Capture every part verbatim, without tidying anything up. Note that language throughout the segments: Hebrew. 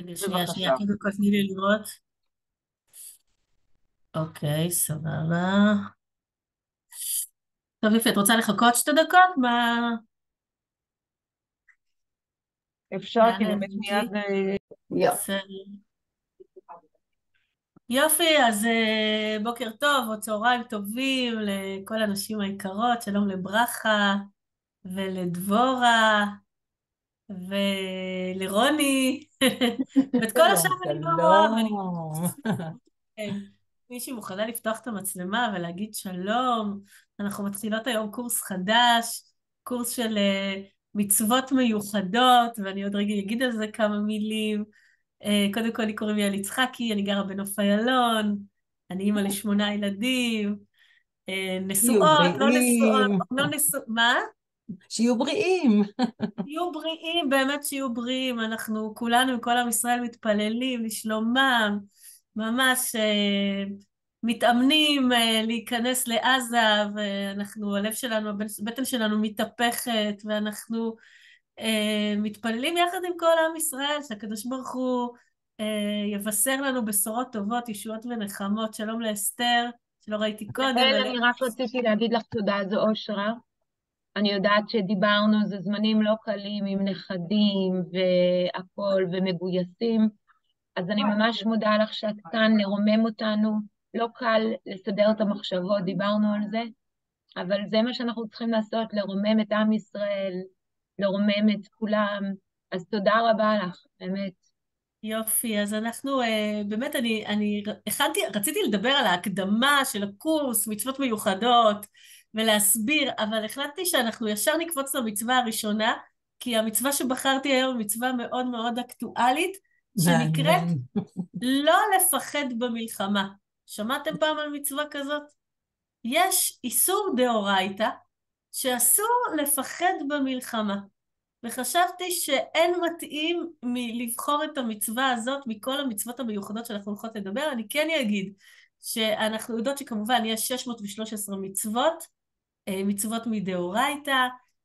רגע, שנייה, שנייה, בבקשה. קודם כל תני לי לראות. אוקיי, סבבה. טוב, יפה, את רוצה לחכות שתי דקות? מה... אפשר, כי יאללה, באמת מיד... הבנתי. אה, יא. בסדר. יופי, אז אה, בוקר טוב או צהריים טובים לכל הנשים היקרות, שלום לברכה ולדבורה ולרוני ואת כל השאר שלום, אני לא רואה, ואני... שלום. כן, מישהי מוכנה לפתוח את המצלמה ולהגיד שלום, אנחנו מתחילות היום קורס חדש, קורס של אה, מצוות מיוחדות, ואני עוד רגע אגיד על זה כמה מילים. אה, קודם כל, לי קוראים יעל יצחקי, אני גרה בנוף איילון, אני אימא לשמונה ילדים, אה, שיהיו נשואות, לא נשואות, בריאים, לא נשואות, מה? שיהיו בריאים. שיהיו בריאים, באמת שיהיו בריאים, אנחנו כולנו עם כל עם ישראל מתפללים לשלומם, ממש אה, מתאמנים אה, להיכנס לעזה, ואנחנו, הלב שלנו, הבטן שלנו מתהפכת, ואנחנו אה, מתפללים יחד עם כל עם ישראל, שהקדוש ברוך הוא אה, יבשר לנו בשורות טובות, ישועות ונחמות. שלום לאסתר, שלא ראיתי קודם, יעל, ול... אני רק רציתי להגיד לך תודה, זו אושרה. אני יודעת שדיברנו, זה זמנים לא קלים עם נכדים והכול ומגויסים, אז אני ממש מודה לך שאת כאן לרומם אותנו. לא קל לסדר את המחשבות, דיברנו על זה, אבל זה מה שאנחנו צריכים לעשות, לרומם את עם ישראל, לרומם את כולם. אז תודה רבה לך, באמת. יופי, אז אנחנו, אה, באמת אני, אני הכנתי, רציתי לדבר על ההקדמה של הקורס, מצוות מיוחדות, ולהסביר, אבל החלטתי שאנחנו ישר נקפוץ למצווה הראשונה, כי המצווה שבחרתי היום היא מצווה מאוד מאוד אקטואלית, שנקראת מעניין. לא לפחד במלחמה. שמעתם פעם על מצווה כזאת? יש איסור דאורייתא שאסור לפחד במלחמה. וחשבתי שאין מתאים מלבחור את המצווה הזאת מכל המצוות המיוחדות שאנחנו הולכות לדבר. אני כן אגיד שאנחנו יודעות שכמובן יש שש מאות ושלוש עשרה מצוות, אה, מצוות מדאורייתא,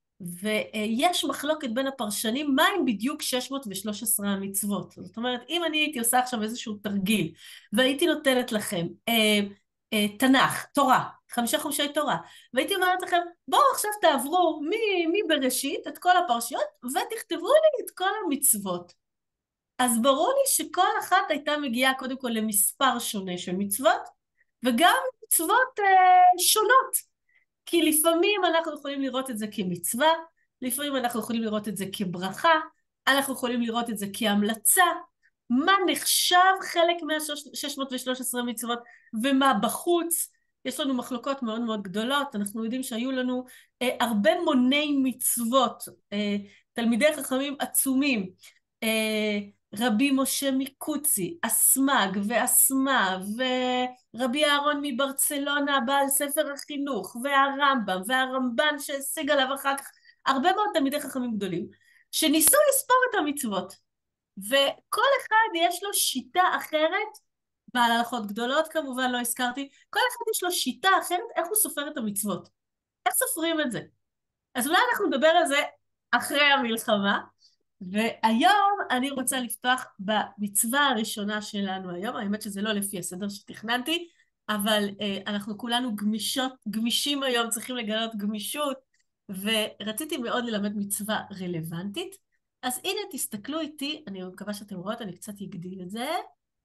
ויש מחלוקת בין הפרשנים מה הם בדיוק שש מאות ושלוש עשרה המצוות. זאת אומרת, אם אני הייתי עושה עכשיו איזשהו תרגיל והייתי נותנת לכם אה, אה, תנ"ך, תורה, חמישה חומשי תורה, והייתי אומרת לכם, בואו עכשיו תעברו מבראשית את כל הפרשיות ותכתבו לי את כל המצוות. אז ברור לי שכל אחת הייתה מגיעה קודם כל למספר שונה של מצוות, וגם מצוות אה, שונות. כי לפעמים אנחנו יכולים לראות את זה כמצווה, לפעמים אנחנו יכולים לראות את זה כברכה, אנחנו יכולים לראות את זה כהמלצה, מה נחשב חלק מה-שש מאות ושלוש עשרה מצוות ומה בחוץ. יש לנו מחלוקות מאוד מאוד גדולות, אנחנו יודעים שהיו לנו אה, הרבה מוני מצוות, אה, תלמידי חכמים עצומים, אה, רבי משה מקוצי, אסמג ואסמה ורבי אהרון מברצלונה בעל ספר החינוך והרמב"ם והרמב"ן שהשיג עליו אחר כך הרבה מאוד תלמידי חכמים גדולים שניסו לספור את המצוות, וכל אחד יש לו שיטה אחרת, בעל הלכות גדולות כמובן לא הזכרתי, כל אחד יש לו שיטה אחרת איך הוא סופר את המצוות, איך סופרים את זה. אז אולי אנחנו נדבר על זה אחרי המלחמה, והיום אני רוצה לפתוח במצווה הראשונה שלנו היום. האמת שזה לא לפי הסדר שתכננתי, אבל אה, אנחנו כולנו גמישות, גמישים היום, צריכים לגלות גמישות, ורציתי מאוד ללמד מצווה רלוונטית. אז הנה תסתכלו איתי, אני מקווה שאתם רואות, אני קצת אגדיל את זה.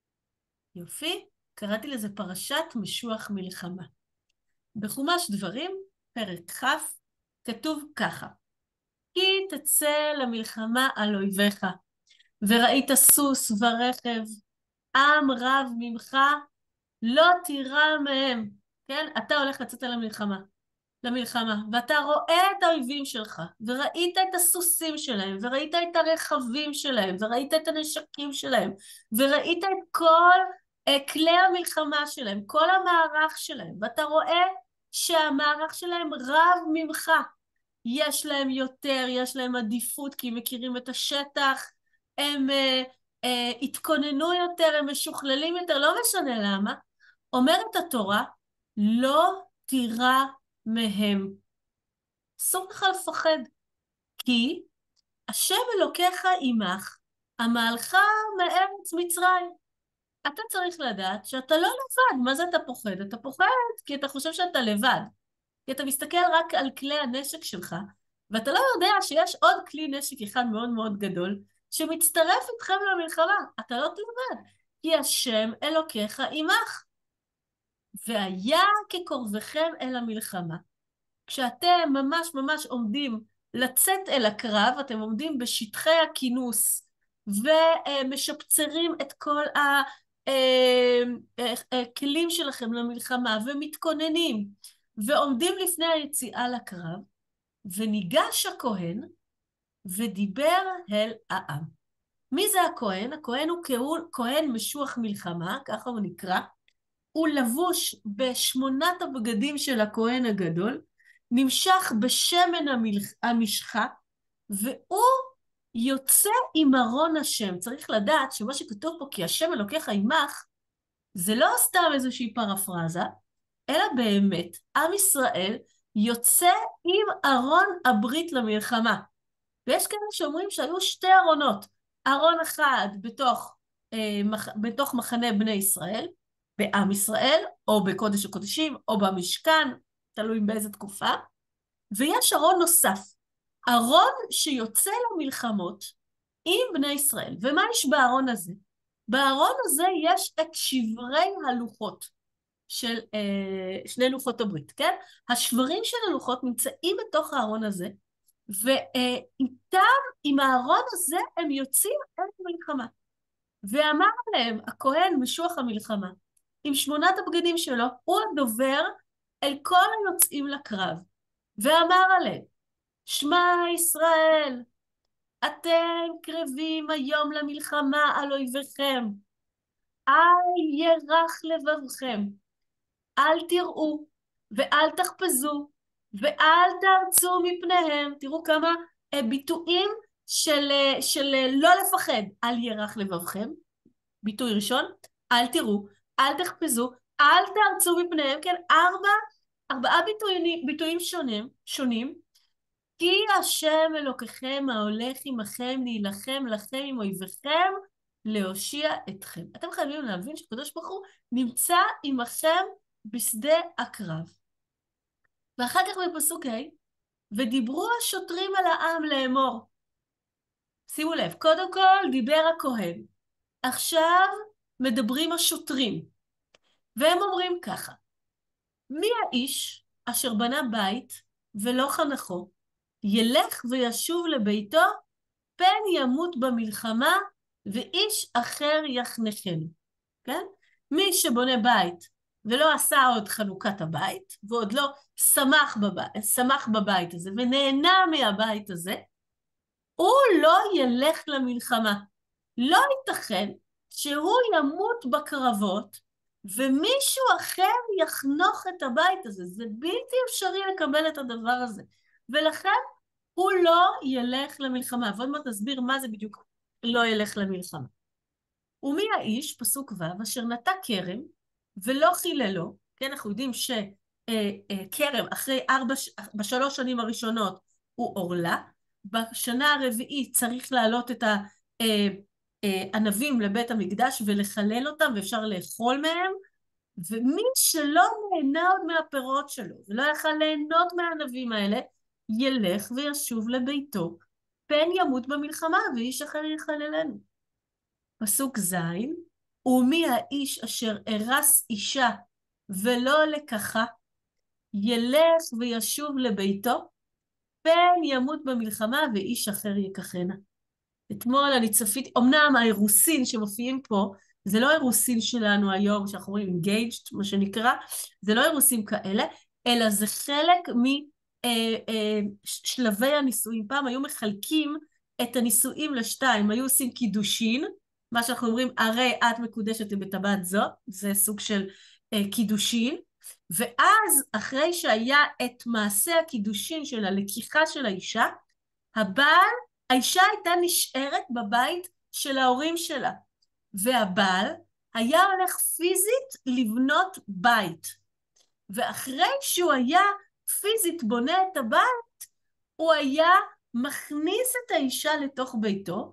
יופי, קראתי לזה פרשת משוח מלחמה. בחומש דברים, פרק כ', כתוב ככה: כי תצא למלחמה על אויביך, וראית סוס ורכב, עם רב ממך, לא תירא מהם. כן? אתה הולך לצאת על המלחמה, למלחמה, ואתה רואה את האויבים שלך, וראית את הסוסים שלהם, וראית את הרכבים שלהם, וראית את הנשקים שלהם, וראית את כל uh, כלי המלחמה שלהם, כל המערך שלהם, ואתה רואה שהמערך שלהם רב ממך. יש להם יותר, יש להם עדיפות, כי הם מכירים את השטח, הם uh, uh, התכוננו יותר, הם משוכללים יותר, לא משנה למה. אומרת התורה, לא תירא מהם. אסור לך לפחד, כי השם אלוקיך עמך, המהלך מארץ מצרים. אתה צריך לדעת שאתה לא לבד. מה זה אתה פוחד? אתה פוחד כי אתה חושב שאתה לבד. כי אתה מסתכל רק על כלי הנשק שלך, ואתה לא יודע שיש עוד כלי נשק אחד מאוד מאוד גדול, שמצטרף איתכם למלחמה. אתה לא תלמד, כי השם אלוקיך עמך. והיה כקרבכם אל המלחמה. כשאתם ממש ממש עומדים לצאת אל הקרב, אתם עומדים בשטחי הכינוס, ומשפצרים את כל הכלים שלכם למלחמה, ומתכוננים, ועומדים לפני היציאה לקרב, וניגש הכהן, ודיבר אל העם. מי זה הכהן? הכהן הוא כהן משוח מלחמה, ככה הוא נקרא. הוא לבוש בשמונת הבגדים של הכהן הגדול, נמשך בשמן המשחה, והוא יוצא עם ארון השם. צריך לדעת שמה שכתוב פה, כי השם אלוקיך עמך, זה לא סתם איזושהי פרפרזה, אלא באמת, עם ישראל יוצא עם ארון הברית למלחמה. ויש כאלה שאומרים שהיו שתי ארונות, ארון אחד בתוך, אה, מח, בתוך מחנה בני ישראל, בעם ישראל, או בקודש הקודשים, או במשכן, תלוי באיזה תקופה, ויש ארון נוסף, ארון שיוצא למלחמות עם בני ישראל. ומה יש בארון הזה? בארון הזה יש את שברי הלוחות של אה, שני לוחות הברית, כן? השברים של הלוחות נמצאים בתוך הארון הזה, ואיתם, עם הארון הזה, הם יוצאים אל המלחמה. ואמר להם, הכהן משוח המלחמה, עם שמונת הבגדים שלו, הוא הדובר אל כל היוצאים לקרב, ואמר עליהם, שמע ישראל, אתם קרבים היום למלחמה על אויביכם, אל ירח לבבכם, אל תראו ואל תחפזו ואל תרצו מפניהם. תראו כמה ביטויים של, של לא לפחד. אל ירח לבבכם, ביטוי ראשון, אל תראו, אל תחפזו, אל תרצו מפניהם. כן, ארבע, ארבעה ביטויים, ביטויים שונים, שונים, כי השם אלוקיכם ההולך עמכם להילחם לכם עם אויביכם להושיע אתכם. אתם חייבים להבין שקדוש ברוך הוא נמצא עמכם בשדה הקרב. ואחר כך בפסוק ה', ודיברו השוטרים על העם לאמור. שימו לב, קודם כל דיבר הכהן, עכשיו מדברים השוטרים, והם אומרים ככה, מי האיש אשר בנה בית ולא חנכו, ילך וישוב לביתו, פן ימות במלחמה, ואיש אחר יחנכנו. כן? מי שבונה בית ולא עשה עוד חנוכת הבית, ועוד לא שמח בבית, שמח בבית הזה, ונהנה מהבית הזה, הוא לא ילך למלחמה. לא ייתכן שהוא ימות בקרבות, ומישהו אחר יחנוך את הבית הזה. זה בלתי אפשרי לקבל את הדבר הזה. ולכן הוא לא ילך למלחמה. ועוד מעט נסביר מה זה בדיוק לא ילך למלחמה. ומי האיש, פסוק ו', אשר נטע כרם ולא חיללו, כן, אנחנו יודעים שכרם אחרי ארבע, בשלוש שנים הראשונות הוא עורלה, בשנה הרביעית צריך להעלות את הענבים לבית המקדש ולחלל אותם, ואפשר לאכול מהם, ומי שלא נהנה עוד מהפירות שלו, ולא יכל ליהנות מהענבים האלה, ילך וישוב לביתו, פן ימות במלחמה, ואיש אחר יחללנו. פסוק ז', ומי האיש אשר הרס אישה ולא לקחה, ילך וישוב לביתו, פן ימות במלחמה, ואיש אחר יקחנה. אתמול אני צפיתי, אמנם האירוסין שמופיעים פה, זה לא אירוסין שלנו היום, שאנחנו רואים engaged, מה שנקרא, זה לא אירוסין כאלה, אלא זה חלק משלבי הנישואים. פעם היו מחלקים את הנישואים לשתיים, היו עושים קידושין, מה שאנחנו אומרים, הרי את מקודשת בטבעת זו, זה סוג של קידושין, ואז אחרי שהיה את מעשה הקידושין של הלקיחה של האישה, הבעל, האישה הייתה נשארת בבית של ההורים שלה, והבעל היה הולך פיזית לבנות בית, ואחרי שהוא היה פיזית בונה את הבית, הוא היה מכניס את האישה לתוך ביתו,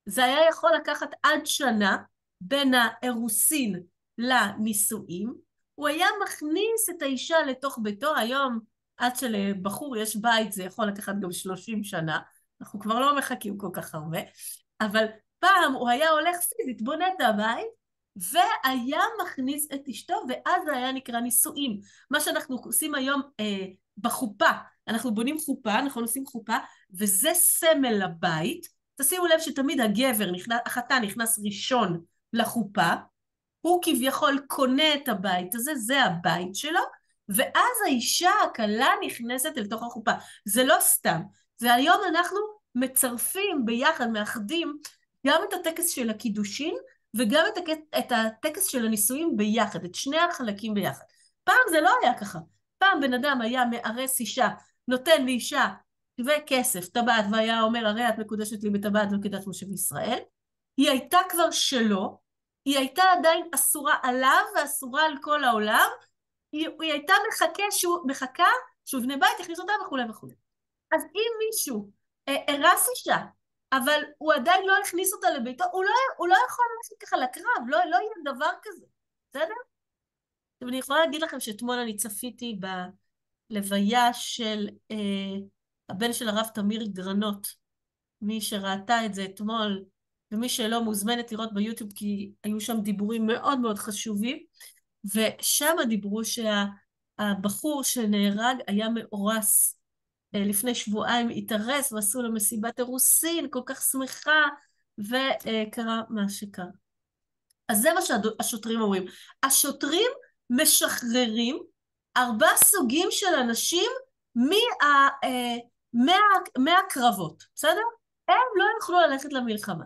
זה היה יכול לקחת עד שנה בין האירוסין לנישואים, הוא היה מכניס את האישה לתוך ביתו. היום עד שלבחור יש בית זה יכול לקחת גם שלושים שנה, אנחנו כבר לא מחכים כל כך הרבה, אבל פעם הוא היה הולך פיזית, בונה את הבית, והיה מכניס את אשתו, ואז זה היה נקרא נישואים. מה שאנחנו עושים היום אה, בחופה, אנחנו בונים חופה, אנחנו עושים חופה, וזה סמל לבית. תשימו לב שתמיד הגבר, נכנס, החתן נכנס ראשון לחופה, הוא כביכול קונה את הבית הזה, זה הבית שלו, ואז האישה הכלה נכנסת אל תוך החופה. זה לא סתם, זה היום אנחנו מצרפים ביחד, מאחדים גם את הטקס של הקידושין, וגם את, הק... את הטקס של הנישואים ביחד, את שני החלקים ביחד. פעם זה לא היה ככה. פעם בן אדם היה מארס אישה, נותן לאישה שווה כסף, טבעת, והיה אומר, הרי את מקודשת לי בטבעת וכדת משה בישראל. היא הייתה כבר שלו, היא הייתה עדיין אסורה עליו ואסורה על כל העולם, היא, היא הייתה מחכה שהוא, מחכה שהוא בני בית, יכניס אותה וכו' וכו'. אז אם מישהו הרס אישה, אבל הוא עדיין לא הכניס אותה לביתו, הוא לא, הוא לא יכול ללכת ככה לקרב, לא, לא יהיה דבר כזה, בסדר? אני יכולה להגיד לכם שאתמול אני צפיתי בלוויה של אה, הבן של הרב תמיר גרנות, מי שראתה את זה אתמול, ומי שלא מוזמנת לראות ביוטיוב, כי היו שם דיבורים מאוד מאוד חשובים, ושם דיברו שהבחור שנהרג היה מאורס, לפני שבועיים התארס ועשו לו מסיבת אירוסין, כל כך שמחה, וקרה מה שקרה. אז זה מה שהשוטרים אומרים. השוטרים משחררים ארבע סוגים של אנשים מה, מה, מהקרבות, בסדר? הם לא יוכלו ללכת למלחמה.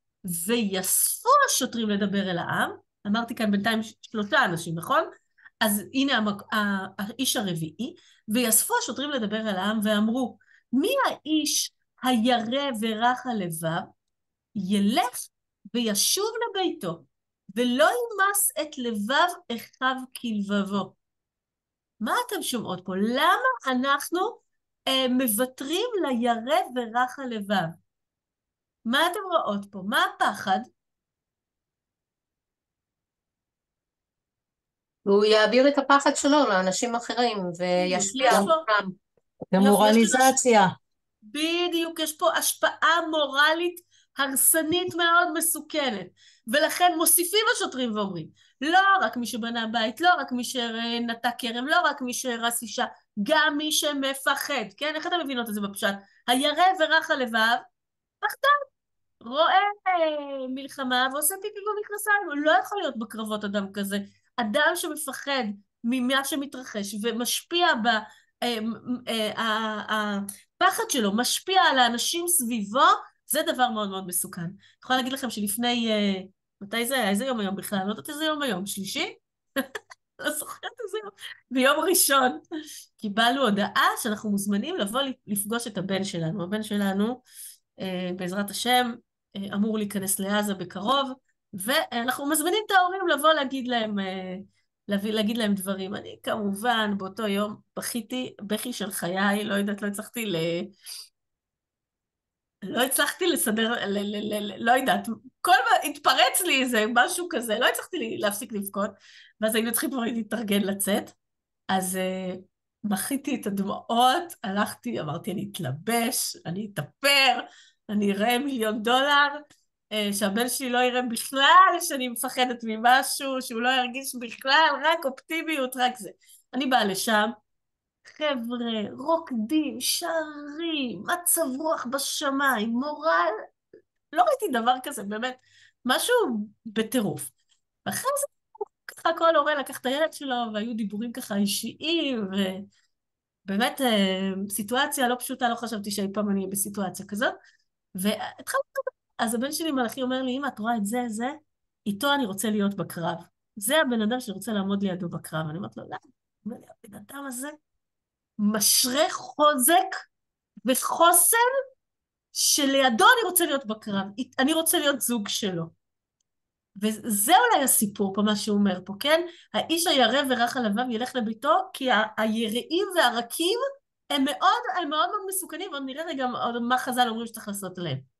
ויספו השוטרים לדבר אל העם, אמרתי כאן בינתיים שלושה אנשים, נכון? אז הנה המק... האיש הרביעי, ויספו השוטרים לדבר אל העם ואמרו, מי האיש הירא ורך הלבב, ילך וישוב לביתו, ולא ימס את לבב אחיו כלבבו. מה אתם שומעות פה? למה אנחנו אה, מבטרים לירא ורך הלבב? מה אתם רואות פה? מה הפחד? והוא יעביר את הפחד שלו לאנשים אחרים וישפיע על כולם. דמורליזציה. בדיוק, יש פה השפעה מורלית הרסנית מאוד מסוכנת, ולכן מוסיפים השוטרים ואומרים, לא רק מי שבנה בית, לא רק מי שנטע כרם, לא רק מי שהרס אישה, גם מי שמפחד, כן? איך אתם מבינות את זה בפשט? הירא ורך הלבב, פחדן, רואה מלחמה ועושה פיפי במכנסיים, הוא לא יכול להיות בקרבות אדם כזה. אדם שמפחד ממה שמתרחש ומשפיע ב... הפחד שלו משפיע על האנשים סביבו, זה דבר מאוד מאוד מסוכן. אני יכולה להגיד לכם שלפני, מתי זה היה? איזה יום היום בכלל? לא יודעת איזה יום היום, שלישי? לא זוכרת איזה יום. ביום ראשון קיבלנו הודעה שאנחנו מוזמנים לבוא לפגוש את הבן שלנו. הבן שלנו, בעזרת השם, אמור להיכנס לעזה בקרוב, ואנחנו מזמינים את ההורים לבוא להגיד להם, להביא, להגיד להם דברים. אני כמובן באותו יום בכיתי, בכי של חיי, לא יודעת, לא הצלחתי ל... לא הצלחתי לסדר, ל, ל, ל, ל, לא יודעת, כל מה, התפרץ לי איזה משהו כזה, לא הצלחתי לי, להפסיק לבכות, ואז היינו צריכים כבר להתארגן לצאת, אז uh, בכיתי את הדמעות, הלכתי, אמרתי, אני אתלבש, אני אתאפר, אני אראה מיליון דולר, uh, שהבן שלי לא יראה בכלל שאני מפחדת ממשהו, שהוא לא ירגיש בכלל, רק אופטימיות, רק זה. אני באה לשם, חבר'ה, רוקדים, שרים, מצב רוח בשמיים, מורל, לא ראיתי דבר כזה, באמת, משהו בטירוף. ואחרי זה, ככה כל הורה לקח את הילד שלו, והיו דיבורים ככה אישיים, ובאמת, סיטואציה לא פשוטה, לא חשבתי שאי פעם אני אהיה בסיטואציה כזאת, והתחלנו, אז הבן שלי מלאכי אומר לי, אמא, את רואה את זה, זה, איתו אני רוצה להיות בקרב. זה הבן אדם שרוצה לעמוד לידו בקרב. אני אומרת לו, לא, הבן אדם הזה, משרה חוזק וחוסן שלידו אני רוצה להיות בקרב, אני רוצה להיות זוג שלו. וזה אולי הסיפור פה, מה שהוא אומר פה, כן? האיש הירא ורך הלבב ילך לביתו, כי היראים והרכים הם מאוד, הם מאוד מאוד מסוכנים, ועוד נראה רגע עוד מה חז"ל אומרים שצריך לעשות להם.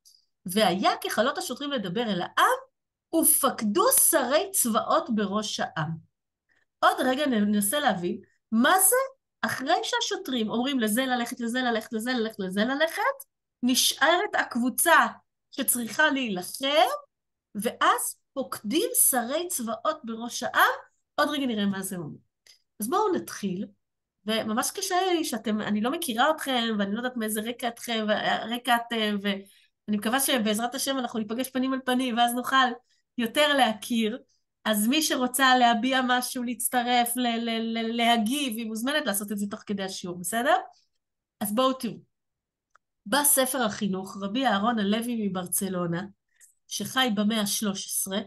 והיה ככלות השוטרים לדבר אל העם, ופקדו שרי צבאות בראש העם. עוד רגע ננסה להבין, מה זה אחרי שהשוטרים אומרים לזה ללכת, לזה ללכת, לזה ללכת, לזה ללכת, נשארת הקבוצה שצריכה להילחם, ואז פוקדים שרי צבאות בראש העם, עוד רגע נראה מה זה אומר. אז בואו נתחיל, וממש קשה לי שאתם, אני לא מכירה אתכם, ואני לא יודעת מאיזה רקע אתכם, רקע אתם, ואני מקווה שבעזרת השם אנחנו ניפגש פנים על פנים, ואז נוכל יותר להכיר. אז מי שרוצה להביע משהו, להצטרף, ל- ל- ל- להגיב, היא מוזמנת לעשות את זה תוך כדי השיעור, בסדר? אז בואו תראו. בספר החינוך, רבי אהרון הלוי מברצלונה, שחי במאה ה-שלוש עשרה,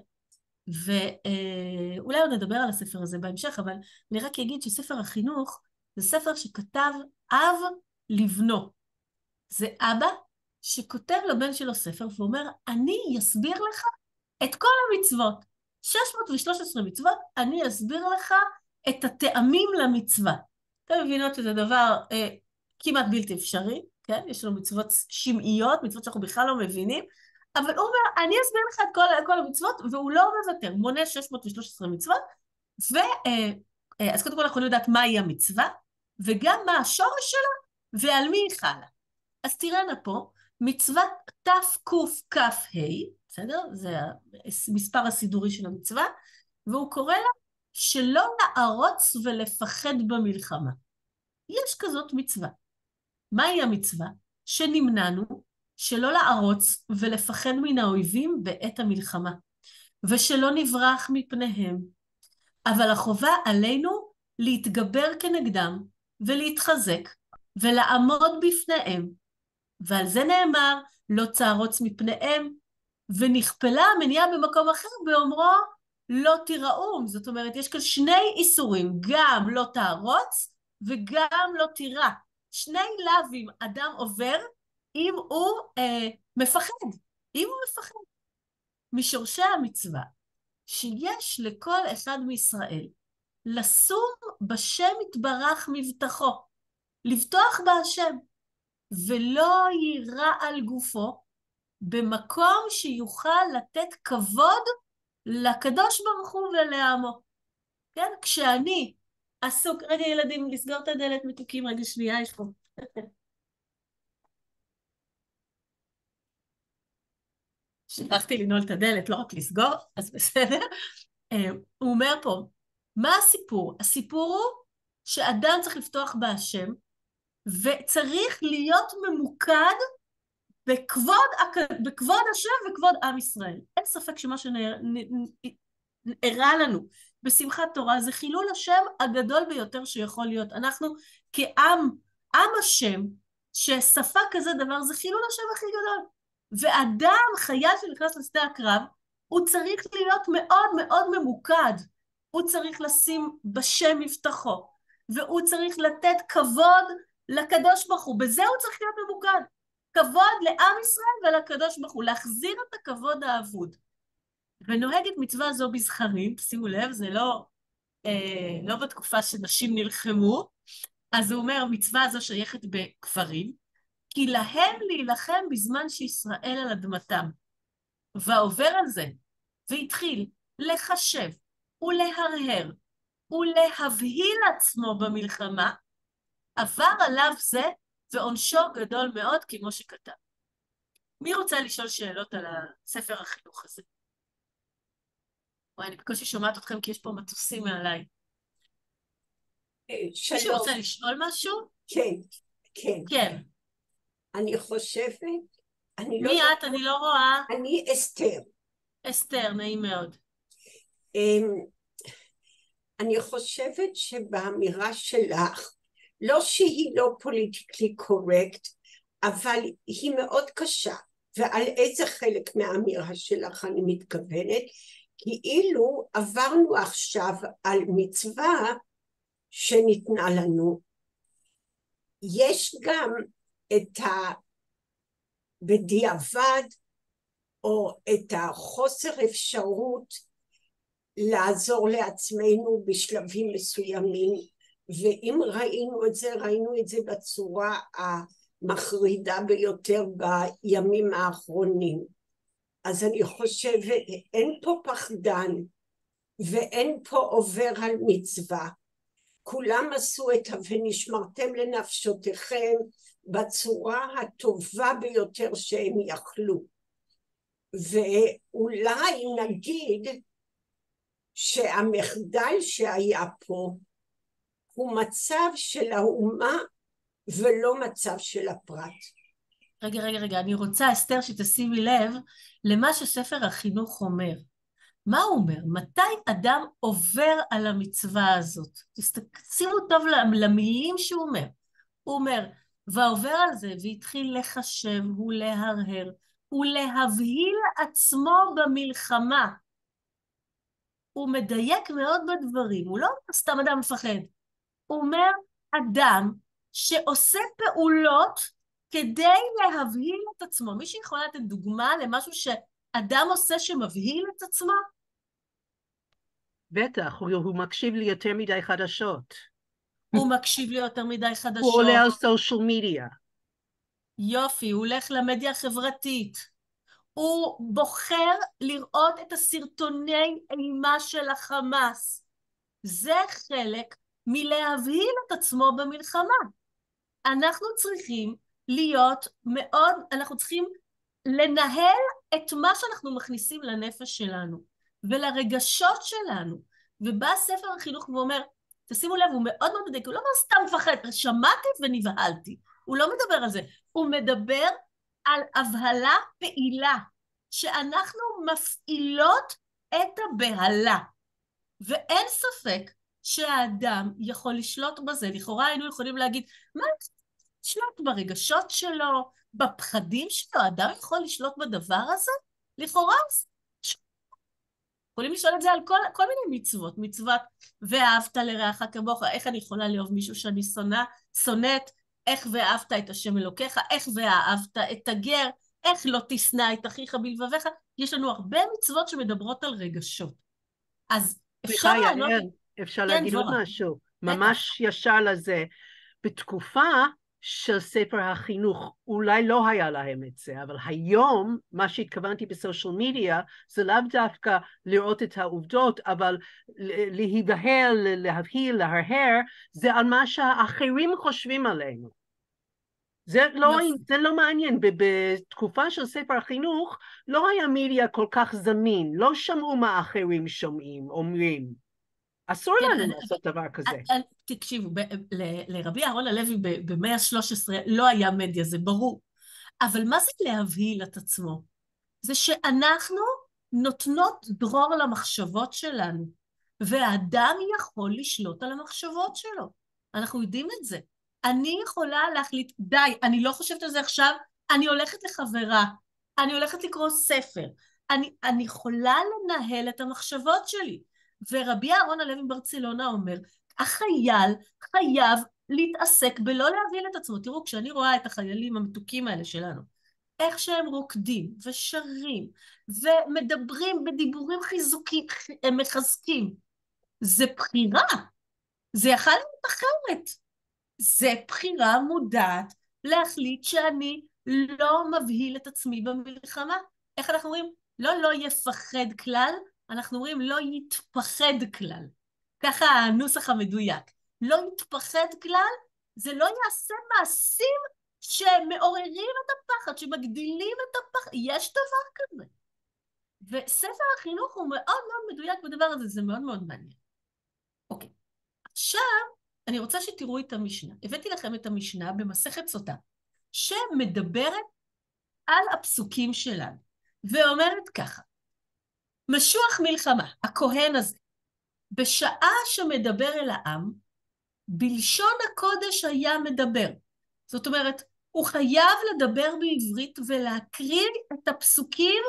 ואולי עוד נדבר על הספר הזה בהמשך, אבל אני רק אגיד שספר החינוך זה ספר שכתב אב לבנו. זה אבא שכותב לבן שלו ספר ואומר, אני אסביר לך את כל המצוות. שש מאות ושלוש עשרה מצוות, אני אסביר לך את הטעמים למצווה. אתם מבינות שזה דבר אה, כמעט בלתי אפשרי, כן? יש לנו מצוות שמעיות, מצוות שאנחנו בכלל לא מבינים, אבל הוא אומר, אני אסביר לך את כל, כל המצוות, והוא לא מוותר, מונה שש מאות ושלוש עשרה מצוות, ואז קודם כל אנחנו יודעת מהי המצווה, וגם מה השורש שלה, ועל מי היא חלה. אז תראינה פה, מצוות תקכ"ה, בסדר? זה המספר הסידורי של המצווה, והוא קורא לה שלא לערוץ ולפחד במלחמה. יש כזאת מצווה. מהי המצווה? שנמנענו שלא לערוץ ולפחד מן האויבים בעת המלחמה, ושלא נברח מפניהם. אבל החובה עלינו להתגבר כנגדם, ולהתחזק, ולעמוד בפניהם. ועל זה נאמר, לא תערוץ מפניהם, ונכפלה המניעה במקום אחר באומרו, לא תיראום. זאת אומרת, יש כאן שני איסורים, גם לא תערוץ, וגם לא תירא. שני לאווים אדם עובר, אם הוא אה, מפחד, אם הוא מפחד. משורשי המצווה, שיש לכל אחד מישראל, לשום בשם יתברך מבטחו, לבטוח בהשם, ולא יירא על גופו, במקום שיוכל לתת כבוד לקדוש ברוך הוא ולעמו. כן? כשאני עסוק, רגע ילדים, לסגור את הדלת מתוקים, רגע שנייה, יש פה. שכחתי לנעול את הדלת, לא רק לסגור, אז בסדר. הוא אומר פה, מה הסיפור? הסיפור הוא שאדם צריך לפתוח בהשם, וצריך להיות ממוקד בכבוד, בכבוד השם וכבוד עם ישראל. אין ספק שמה שנראה לנו בשמחת תורה זה חילול השם הגדול ביותר שיכול להיות. אנחנו כעם, עם השם, ששפה כזה דבר זה חילול השם הכי גדול. ואדם, חייל שנכנס לשדה הקרב, הוא צריך להיות מאוד מאוד ממוקד. הוא צריך לשים בשם מבטחו, והוא צריך לתת כבוד לקדוש ברוך הוא. בזה הוא צריך להיות ממוקד. כבוד לעם ישראל ולקדוש ברוך הוא, להחזיר את הכבוד האבוד. ונוהגת מצווה זו בזכרים, שימו לב, זה לא, אה, לא בתקופה שנשים נלחמו, אז הוא אומר, מצווה זו שייכת בגברים, כי להם להילחם בזמן שישראל על אדמתם. ועובר על זה, והתחיל לחשב ולהרהר ולהבהיל עצמו במלחמה, עבר עליו זה ועונשו גדול מאוד כמו שכתב. מי רוצה לשאול שאלות על הספר החינוך הזה? וואי, אני בקושי שומעת אתכם כי יש פה מטוסים מעליי. שלום. מישהו רוצה לשאול משהו? כן, כן. כן. אני חושבת, אני לא... מי את? אני לא רואה. אני אסתר. אסתר, נעים מאוד. אני חושבת שבאמירה שלך, לא שהיא לא פוליטיקלי קורקט, אבל היא מאוד קשה. ועל איזה חלק מהאמירה שלך אני מתכוונת? כאילו עברנו עכשיו על מצווה שניתנה לנו. יש גם את ה... בדיעבד, או את החוסר אפשרות לעזור לעצמנו בשלבים מסוימים, ואם ראינו את זה, ראינו את זה בצורה מחרידה ביותר בימים האחרונים. אז אני חושבת, אין פה פחדן, ואין פה עובר על מצווה. כולם עשו את ונשמרתם לנפשותיכם בצורה הטובה ביותר שהם יכלו. ואולי נגיד שהמחדל שהיה פה הוא מצב של האומה ולא מצב של הפרט. רגע, רגע, רגע, אני רוצה, אסתר, שתשימי לב למה שספר החינוך אומר. מה הוא אומר? מתי אדם עובר על המצווה הזאת? שימו טוב למילים שהוא אומר. הוא אומר, ועובר על זה והתחיל לחשב ולהרהר ולהבהיל עצמו במלחמה. הוא מדייק מאוד בדברים, הוא לא סתם אדם מפחד. הוא אומר, אדם שעושה פעולות כדי להבהיל את עצמו. מי שיכול לתת דוגמה למשהו שאדם עושה שמבהיל את עצמו? בטח, הוא, הוא מקשיב לי יותר מדי חדשות. הוא מקשיב לי יותר מדי חדשות. הוא עולה על סושיאל מדיה. יופי, הוא הולך למדיה החברתית. הוא בוחר לראות את הסרטוני אימה של החמאס. זה חלק מלהבהיל את עצמו במלחמה. אנחנו צריכים להיות מאוד, אנחנו צריכים לנהל את מה שאנחנו מכניסים לנפש שלנו ולרגשות שלנו. ובא ספר החינוך ואומר, תשימו לב, הוא מאוד מאוד מדייק, הוא לא אומר סתם מפחד, שמעתי ונבהלתי. הוא לא מדבר על זה, הוא מדבר על הבהלה פעילה, שאנחנו מפעילות את הבהלה. ואין ספק שהאדם יכול לשלוט בזה. לכאורה היינו יכולים להגיד, מה לשלוט ברגשות שלו, בפחדים שלו? האדם יכול לשלוט בדבר הזה? לכאורה יכולים לשאול את זה על כל, כל מיני מצוות. מצוות ואהבת לרעך כמוך, איך אני יכולה לאהוב מישהו שאני שונא, שונאת, איך ואהבת את השם אלוקיך, איך ואהבת את הגר, איך לא תשנא את אחיך בלבביך. יש לנו הרבה מצוות שמדברות על רגשות. אז אפשר לענות... אפשר להגיד עוד משהו, ממש ישר לזה. בתקופה של ספר החינוך, אולי לא היה להם את זה, אבל היום, מה שהתכוונתי בסושיאל מדיה, זה לאו דווקא לראות את העובדות, אבל להיבהל, להבהיל, להרהר, זה על מה שהאחרים חושבים עלינו. זה לא, זה לא מעניין. בתקופה של ספר החינוך, לא היה מדיה כל כך זמין, לא שמעו מה אחרים שומעים, אומרים. אסור לנו לעשות דבר כזה. תקשיבו, לרבי אהרון הלוי במאה ה-שלוש עשרה לא היה מדיה, זה ברור. אבל מה זה להבהיל את עצמו? זה שאנחנו נותנות דרור למחשבות שלנו, והאדם יכול לשלוט על המחשבות שלו. אנחנו יודעים את זה. אני יכולה להחליט, די, אני לא חושבת על זה עכשיו, אני הולכת לחברה, אני הולכת לקרוא ספר, אני, אני יכולה לנהל את המחשבות שלי. ורבי אהרון הלוי ברצלונה אומר, החייל חייב להתעסק בלא להבהיל את עצמו. תראו, כשאני רואה את החיילים המתוקים האלה שלנו, איך שהם רוקדים ושרים ומדברים בדיבורים חיזוקים, הם מחזקים, זה בחירה, זה יכול להיות אחרת. זה בחירה מודעת להחליט שאני לא מבהיל את עצמי במלחמה. איך אנחנו אומרים? לא לא יפחד כלל, אנחנו אומרים לא יתפחד כלל. ככה הנוסח המדויק. לא יתפחד כלל, זה לא יעשה מעשים שמעוררים את הפחד, שמגדילים את הפחד. יש דבר כזה. וספר החינוך הוא מאוד מאוד מדויק בדבר הזה, זה מאוד מאוד מעניין. אוקיי. עכשיו, אני רוצה שתראו את המשנה. הבאתי לכם את המשנה במסכת סוטה, שמדברת על הפסוקים שלנו, ואומרת ככה, משוח מלחמה, הכהן הזה, בשעה שמדבר אל העם, בלשון הקודש היה מדבר. זאת אומרת, הוא חייב לדבר בעברית ולהקריא את הפסוקים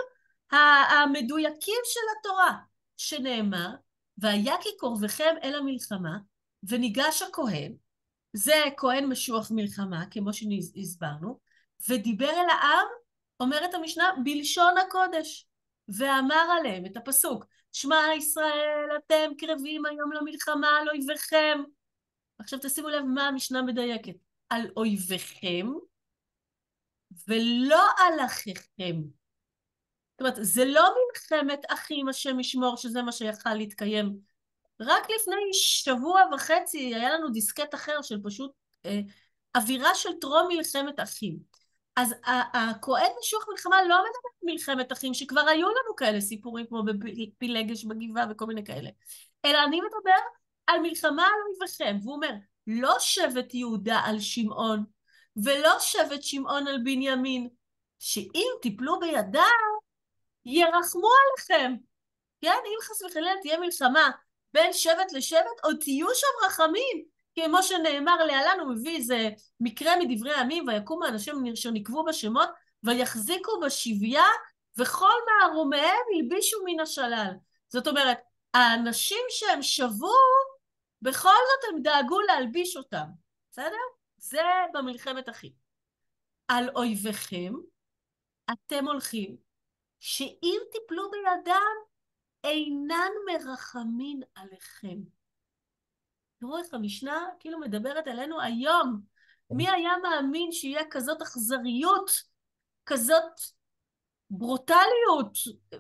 המדויקים של התורה, שנאמר, והיה כי קרבכם אל המלחמה, וניגש הכהן, זה כהן משוח מלחמה, כמו שהסברנו, ודיבר אל העם, אומרת המשנה, בלשון הקודש, ואמר עליהם את הפסוק, שמע ישראל, אתם קרבים היום למלחמה על אויביכם. עכשיו תשימו לב מה המשנה מדייקת, על אויביכם, ולא על אחיכם. זאת אומרת, זה לא מלחמת אחים השם ישמור, שזה מה שיכל להתקיים. רק לפני שבוע וחצי היה לנו דיסקט אחר של פשוט אה, אווירה של טרום מלחמת אחים. אז הכהן משוח מלחמה לא מדבר מלחמת אחים, שכבר היו לנו כאלה סיפורים כמו בפילגש בגבעה וכל מיני כאלה. אלא אני מדבר על מלחמה על אויביכם, והוא אומר, לא שבט יהודה על שמעון, ולא שבט שמעון על בנימין, שאם תיפלו בידם, ירחמו עליכם. כן, אם חס וחלילה תהיה מלחמה בין שבט לשבט, עוד תהיו שם רחמים, כמו שנאמר להלן, הוא מביא איזה מקרה מדברי הימים, ויקומו האנשים שנקבו בשמות, ויחזיקו בשביה, וכל מערומיהם ילבישו מן השלל. זאת אומרת, האנשים שהם שבו, בכל זאת הם דאגו להלביש אותם. בסדר? זה במלחמת אחים. על אויביכם, אתם הולכים, שאם תיפלו בידם, אינן מרחמים עליכם. תראו איך המשנה כאילו מדברת עלינו היום. מי היה מאמין שיהיה כזאת אכזריות, כזאת ברוטליות,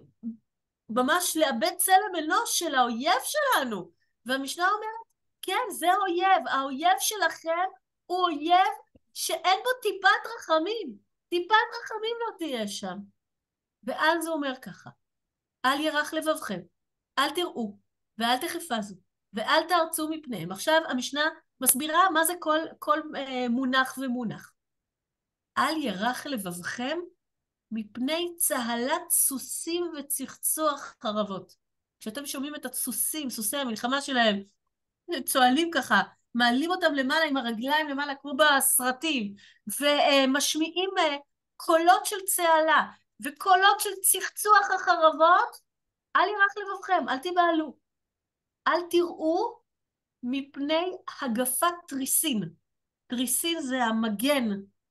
ממש לאבד צלם אנוש של האויב שלנו. והמשנה אומרת, כן, זה אויב. האויב שלכם הוא אויב שאין בו טיפת רחמים. טיפת רחמים לא תהיה שם. ואז הוא אומר ככה, אל ירח לבבכם, אל תראו, ואל תחפזו, ואל תארצו מפניהם. עכשיו המשנה מסבירה מה זה כל, כל אה, מונח ומונח. אל ירח לבבכם מפני צהלת סוסים וצחצוח חרבות. כשאתם שומעים את הסוסים, סוסי המלחמה שלהם, צועלים ככה, מעלים אותם למעלה עם הרגליים למעלה כמו בסרטים, ומשמיעים אה, קולות של צהלה, וקולות של צחצוח החרבות, אל ירח לבבכם, אל תבהלו. אל תראו מפני הגפת תריסין. תריסין זה המגן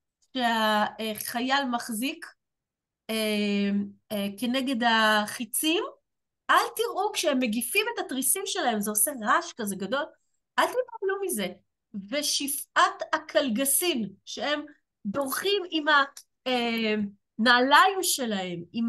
שהחייל מחזיק אה, אה, כנגד החיצים. אל תראו כשהם מגיפים את התריסים שלהם, זה עושה רעש כזה גדול, אל תבהלו מזה. ושפעת הקלגסין, שהם דורכים עם הנעליים שלהם, עם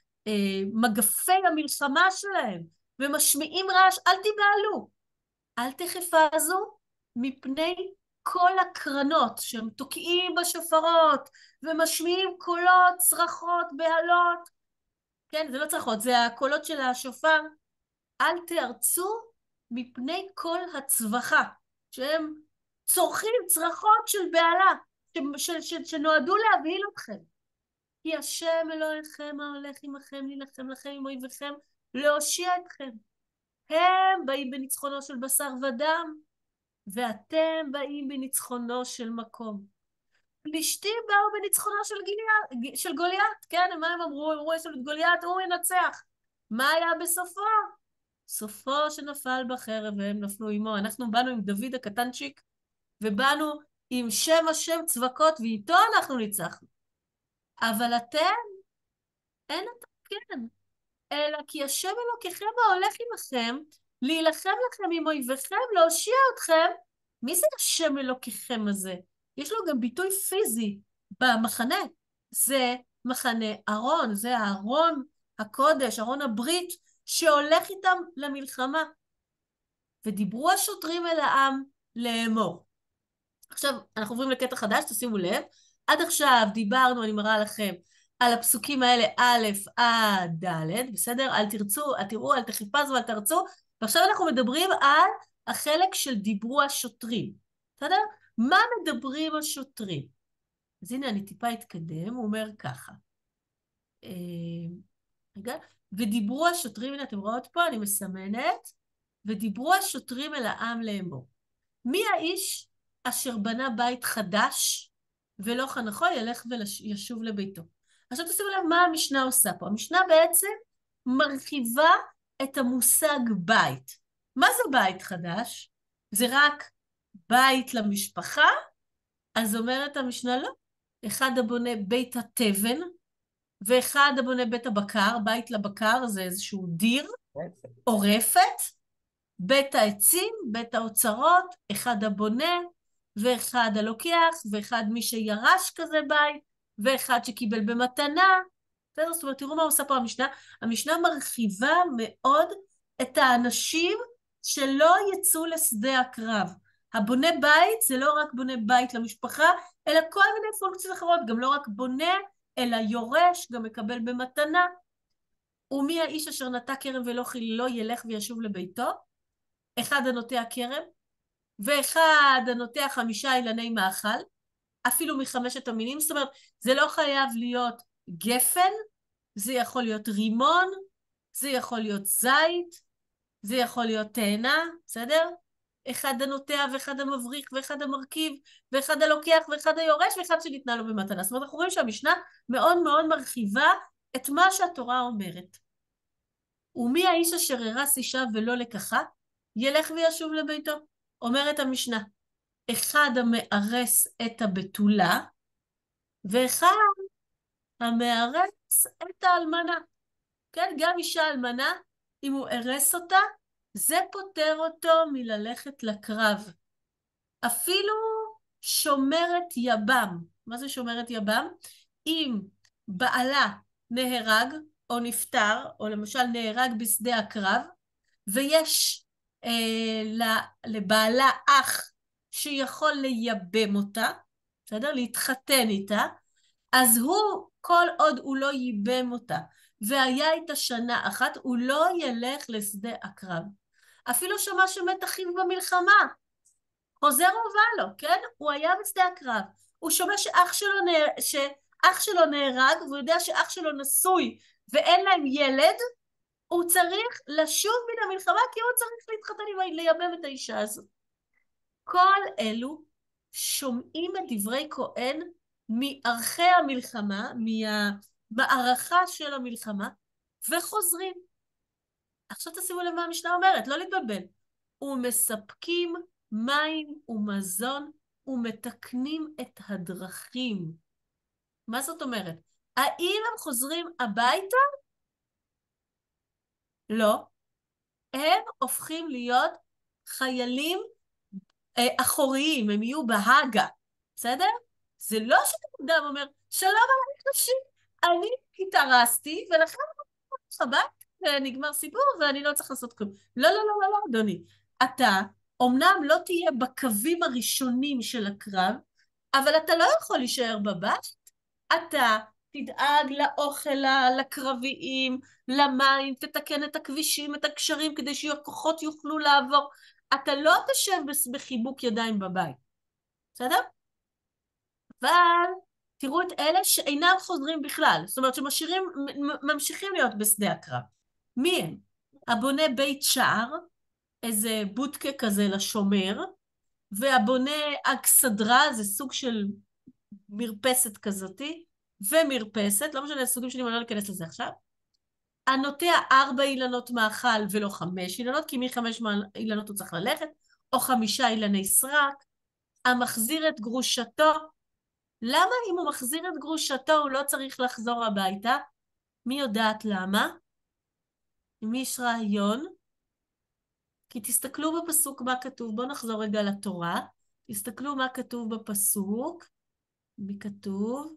מגפי המלחמה שלהם, ומשמיעים רעש, אל תבהלו. אל תחפזו מפני כל הקרנות שהם תוקעים בשופרות, ומשמיעים קולות, צרחות, בהלות. כן, זה לא צרחות, זה הקולות של השופר. אל תארצו מפני כל הצווחה, שהם צורכים צרחות של בהלה, ש- ש- ש- שנועדו להבהיל אתכם. כי השם אלוהיכם ההולך עמכם להילחם לכם עם אויביכם, להושיע אתכם. הם באים בניצחונו של בשר ודם, ואתם באים בניצחונו של מקום. פלישתים באו בניצחונו של, גיליה, של גוליית, כן, מה הם אמרו? הם אמרו יש לנו את גוליית, הוא ינצח. מה היה בסופו? סופו שנפל בחרב והם נפלו עמו. אנחנו באנו עם דוד הקטנצ'יק, ובאנו עם שם השם צבקות, ואיתו אנחנו ניצחנו. אבל אתם, אין אתם כן, אלא כי השם אלוקיכם ההולך עמכם, להילחם לכם עם אויביכם, להושיע אתכם. מי זה השם אלוקיכם הזה? יש לו גם ביטוי פיזי במחנה. זה מחנה ארון, זה הארון הקודש, ארון הברית, שהולך איתם למלחמה. ודיברו השוטרים אל העם לאמור. עכשיו, אנחנו עוברים לקטע חדש, תשימו לב. עד עכשיו דיברנו, אני מראה לכם, על הפסוקים האלה א' עד ד', בסדר? אל תרצו, אל תראו, אל תחפזו, אל תרצו. ועכשיו אנחנו מדברים על החלק של דיברו השוטרים. בסדר? מה מדברים השוטרים? אז הנה, אני טיפה אתקדם, הוא אומר ככה. רגע, ודיברו השוטרים, הנה אתם רואות פה, אני מסמנת, ודיברו השוטרים אל העם לאמור. מי האיש אשר בנה בית חדש, ולא חנכו ילך וישוב לביתו? עכשיו תשימו לב מה המשנה עושה פה. המשנה בעצם מרחיבה את המושג בית. מה זה בית חדש? זה רק בית למשפחה? אז אומרת המשנה לא. אחד הבונה בית התבן, ואחד הבונה בית הבקר, בית לבקר זה איזשהו דיר, או רפת, בית העצים, בית האוצרות, אחד הבונה, ואחד הלוקח, ואחד מי שירש כזה בית, ואחד שקיבל במתנה. זאת אומרת, תראו מה עושה פה המשנה. המשנה מרחיבה מאוד את האנשים שלא יצאו לשדה הקרב. הבונה בית זה לא רק בונה בית למשפחה, אלא כל מיני פונקציות אחרות, גם לא רק בונה, אלא יורש, גם מקבל במתנה. ומי האיש אשר נטע כרם ולא חיללו ילך וישוב לביתו? אחד הנוטע כרם, ואחד הנוטע חמישה אילני מאכל, אפילו מחמשת המינים. זאת אומרת, זה לא חייב להיות גפן, זה יכול להיות רימון, זה יכול להיות זית, זה יכול להיות תאנה, בסדר? אחד הנוטע ואחד המבריך ואחד המרכיב ואחד הלוקח ואחד היורש ואחד שניתנה לו במתנה. זאת אומרת, אנחנו רואים שהמשנה מאוד מאוד מרחיבה את מה שהתורה אומרת. ומי האיש אשר הרס אישה ולא לקחה? ילך וישוב לביתו. אומרת המשנה, אחד המארס את הבתולה, ואחד המארס את האלמנה. כן, גם אישה אלמנה, אם הוא הרס אותה, זה פותר אותו מללכת לקרב. אפילו שומרת יבם. מה זה שומרת יבם? אם בעלה נהרג או נפטר, או למשל נהרג בשדה הקרב, ויש אה, לבעלה אח שיכול לייבם אותה, בסדר? להתחתן איתה, אז הוא, כל עוד הוא לא ייבם אותה, והיה איתה שנה אחת, הוא לא ילך לשדה הקרב. אפילו שמע שמת אחיו במלחמה, חוזר ובא לו, כן? הוא היה בשדה הקרב, הוא שומע שאח שלו, נהר... שאח שלו נהרג, והוא יודע שאח שלו נשוי, ואין להם ילד, הוא צריך לשוב מן המלחמה, כי הוא צריך להתחתן עם לייבם את האישה הזאת. כל אלו שומעים את דברי כהן מערכי המלחמה, מהמערכה של המלחמה, וחוזרים. עכשיו תשימו לב מה המשנה אומרת, לא להתבלבל. ומספקים מים ומזון ומתקנים את הדרכים. מה זאת אומרת? האם הם חוזרים הביתה? לא. הם הופכים להיות חיילים אחוריים, הם יהיו בהגה. בסדר? זה לא שאדם אומר, שלום עליך נשים, אני התארסתי ולכן אני חבת, ונגמר סיפור ואני לא צריך לעשות כלום. לא, לא, לא, לא, לא, אדוני. אתה אומנם לא תהיה בקווים הראשונים של הקרב, אבל אתה לא יכול להישאר בבית. אתה תדאג לאוכל, לקרביים, למים, תתקן את הכבישים, את הקשרים, כדי שהכוחות יוכלו לעבור. אתה לא תשב בחיבוק ידיים בבית. בסדר? אבל תראו את אלה שאינם חוזרים בכלל. זאת אומרת שמשאירים, ממשיכים להיות בשדה הקרב. מי הם? הבונה בית שער, איזה בוטקה כזה לשומר, והבונה אקסדרה, זה סוג של מרפסת כזאתי, ומרפסת, לא משנה, סוגים שלי, אני לא אכנס לזה עכשיו. הנוטע ארבע אילנות מאכל ולא חמש אילנות, כי מחמש אילנות הוא צריך ללכת, או חמישה אילני סרק. המחזיר את גרושתו. למה אם הוא מחזיר את גרושתו הוא לא צריך לחזור הביתה? מי יודעת למה? אם יש רעיון? כי תסתכלו בפסוק מה כתוב, בואו נחזור רגע לתורה, תסתכלו מה כתוב בפסוק, מי כתוב?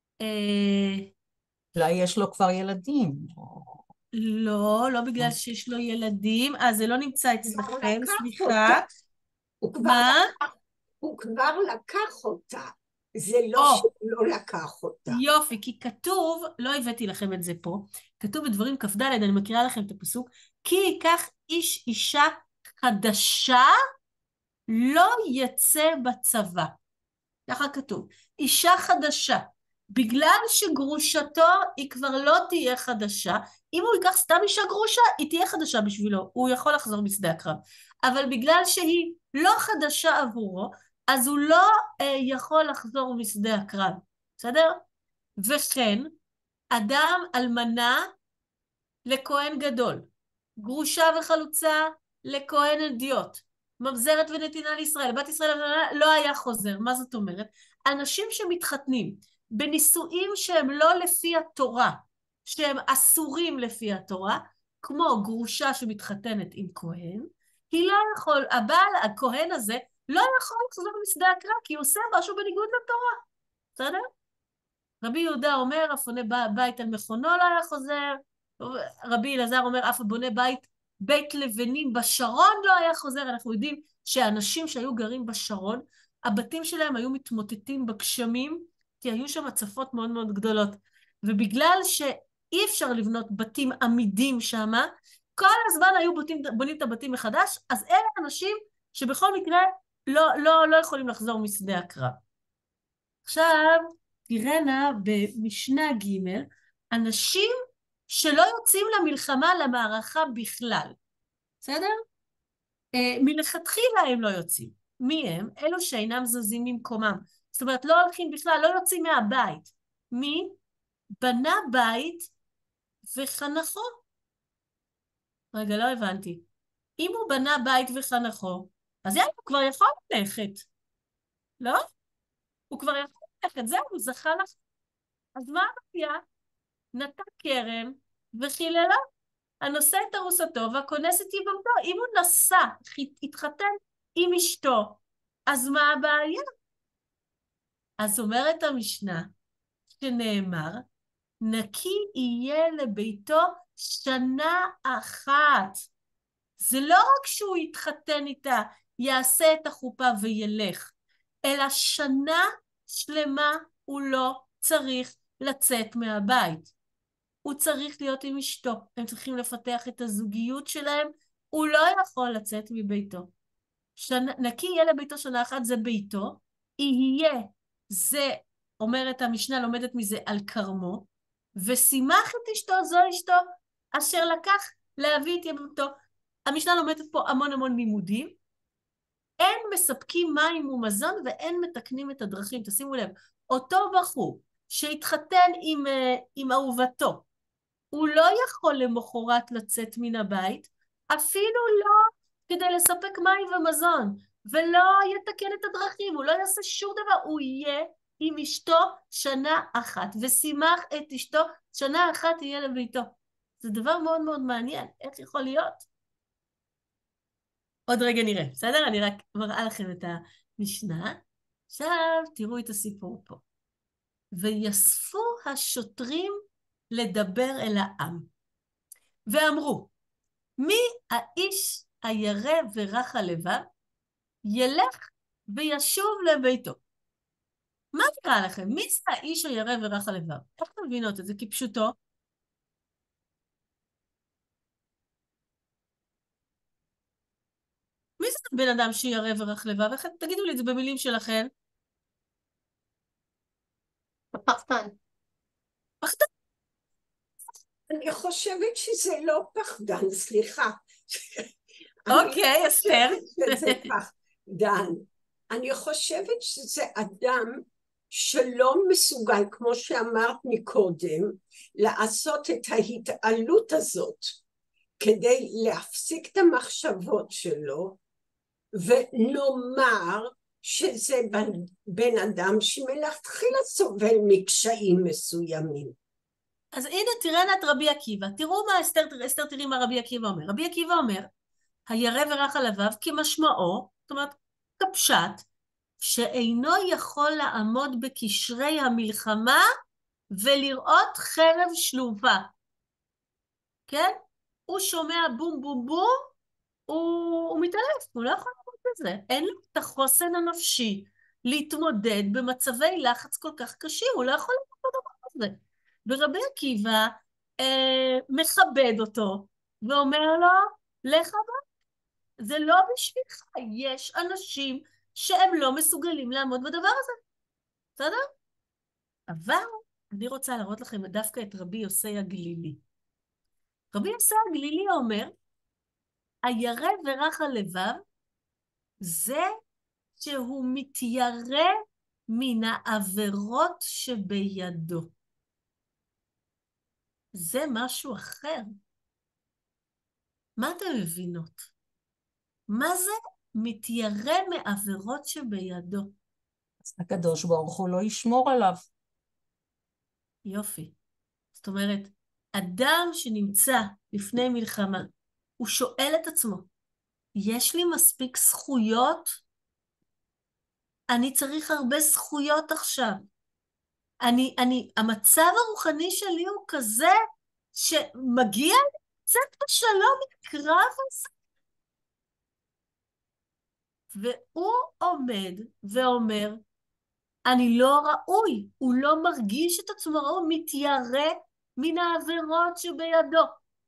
אולי יש לו כבר ילדים. לא, לא בגלל שיש לו ילדים, אה, זה לא נמצא אצלכם, סליחה. מה? הוא כבר לקח אותה, זה לא שלא לקח אותה. יופי, כי כתוב, לא הבאתי לכם את זה פה, כתוב בדברים כ"ד, אני מכירה לכם את הפסוק, כי ייקח איש אישה חדשה, לא יצא בצבא. ככה כתוב, אישה חדשה, בגלל שגרושתו היא כבר לא תהיה חדשה, אם הוא ייקח סתם אישה גרושה, היא תהיה חדשה בשבילו, הוא יכול לחזור בשדה הקרב. אבל בגלל שהיא לא חדשה עבורו, אז הוא לא אה, יכול לחזור משדה הקרב. בסדר? וכן, אדם אלמנה לכהן גדול, גרושה וחלוצה לכהן אדיוט, ממזרת ונתינה לישראל, בת ישראל לא היה חוזר. מה זאת אומרת? אנשים שמתחתנים בנישואים שהם לא לפי התורה, שהם אסורים לפי התורה, כמו גרושה שמתחתנת עם כהן, היא לא יכול, הבעל, הכהן הזה, לא יכול לחזור משדה הקרב, כי הוא עושה משהו בניגוד לתורה. בסדר? רבי יהודה אומר, אף בונה בית על מכונו לא היה חוזר, רבי אלעזר אומר, אף בונה בית, בית לבנים בשרון לא היה חוזר. אנחנו יודעים שאנשים שהיו גרים בשרון, הבתים שלהם היו מתמוטטים בגשמים, כי היו שם הצפות מאוד מאוד גדולות. ובגלל שאי אפשר לבנות בתים עמידים שם, כל הזמן היו בונים, בונים את הבתים מחדש, אז אלה אנשים שבכל מקרה לא, לא, לא יכולים לחזור משדה הקרב. עכשיו, תראינה במשנה ג' אנשים שלא יוצאים למלחמה, למערכה בכלל. בסדר? מלכתחילה הם לא יוצאים. מי הם? אלו שאינם זזים ממקומם. זאת אומרת, לא הולכים בכלל, לא יוצאים מהבית. מי? בנה בית וחנכו. רגע, לא הבנתי. אם הוא בנה בית וחנכו, אז יאללה, הוא כבר יכול ללכת. לא? הוא כבר יכול ללכת, זהו, הוא זכה לך. אז מה הבעיה? נטע כרם וחיללה. הנושא את ארוסתו והכונס את יבמתו. אם הוא נסע, התחתן עם אשתו, אז מה הבעיה? אז אומרת המשנה, שנאמר, נקי יהיה לביתו שנה אחת. זה לא רק שהוא יתחתן איתה, יעשה את החופה וילך, אלא שנה שלמה הוא לא צריך לצאת מהבית. הוא צריך להיות עם אשתו, הם צריכים לפתח את הזוגיות שלהם, הוא לא יכול לצאת מביתו. שנה, נקי יהיה לביתו שנה אחת, זה ביתו, יהיה, זה, אומרת המשנה, לומדת מזה על כרמו, ושימח את אשתו, זו אשתו, אשר לקח להביא את יבמתו. המשנה לומדת פה המון המון לימודים, אין מספקים מים ומזון ואין מתקנים את הדרכים. תשימו לב, אותו בחור שהתחתן עם, עם אהובתו, הוא לא יכול למחרת לצאת מן הבית, אפילו לא כדי לספק מים ומזון, ולא יתקן את הדרכים, הוא לא יעשה שום דבר, הוא יהיה עם אשתו שנה אחת, ושימח את אשתו שנה אחת יהיה לביתו. זה דבר מאוד מאוד מעניין, איך יכול להיות? עוד רגע נראה, בסדר? אני רק מראה לכם את המשנה. עכשיו תראו את הסיפור פה. ויספו השוטרים לדבר אל העם. ואמרו, מי האיש הירא ורך הלבב, ילך וישוב לביתו. מה נראה לכם? מי זה האיש הירא ורך הלבב? איך אתם מבינות את זה? כפשוטו. מי זה בן אדם שירא ורך לבב? איך תגידו לי את זה במילים שלכם? פחדן. פחדן. אני חושבת שזה לא פחדן, סליחה. אוקיי, אסתר. זה פחדן. אני חושבת שזה אדם שלא מסוגל, כמו שאמרת מקודם, לעשות את ההתעלות הזאת, כדי להפסיק את המחשבות שלו, ונאמר שזה בן אדם שמלכתחילה סובל מקשיים מסוימים. אז הנה תראינה את רבי עקיבא, תראו מה אסתר, אסתר תראי מה רבי עקיבא אומר. רבי עקיבא אומר, הירא ורך הלבב כמשמעו, זאת אומרת, כפשט, שאינו יכול לעמוד בקשרי המלחמה ולראות חרב שלובה. כן? הוא שומע בום בום בום, הוא, הוא מתעלף, הוא לא יכול לעמוד בזה. אין לו את החוסן הנפשי להתמודד במצבי לחץ כל כך קשים, הוא לא יכול לעמוד בדבר הזה. ורבי עקיבא אה, מכבד אותו ואומר לו, לך הבא, זה לא בשבילך, יש אנשים שהם לא מסוגלים לעמוד בדבר הזה. בסדר? אבל אני רוצה להראות לכם דווקא את רבי יוסי הגלילי. רבי יוסי הגלילי אומר, הירא ורך הלבב זה שהוא מתיירא מן העבירות שבידו. זה משהו אחר. מה אתם מבינות? מה זה מתיירא מעבירות שבידו? אז הקדוש ברוך הוא לא ישמור עליו. יופי. זאת אומרת, אדם שנמצא לפני מלחמה, הוא שואל את עצמו, יש לי מספיק זכויות? אני צריך הרבה זכויות עכשיו. אני, אני, המצב הרוחני שלי הוא כזה שמגיע קצת בשלום מקרב הזה. והוא עומד ואומר, אני לא ראוי, הוא לא מרגיש את עצמו, הוא מתיירא מן העבירות שבידו.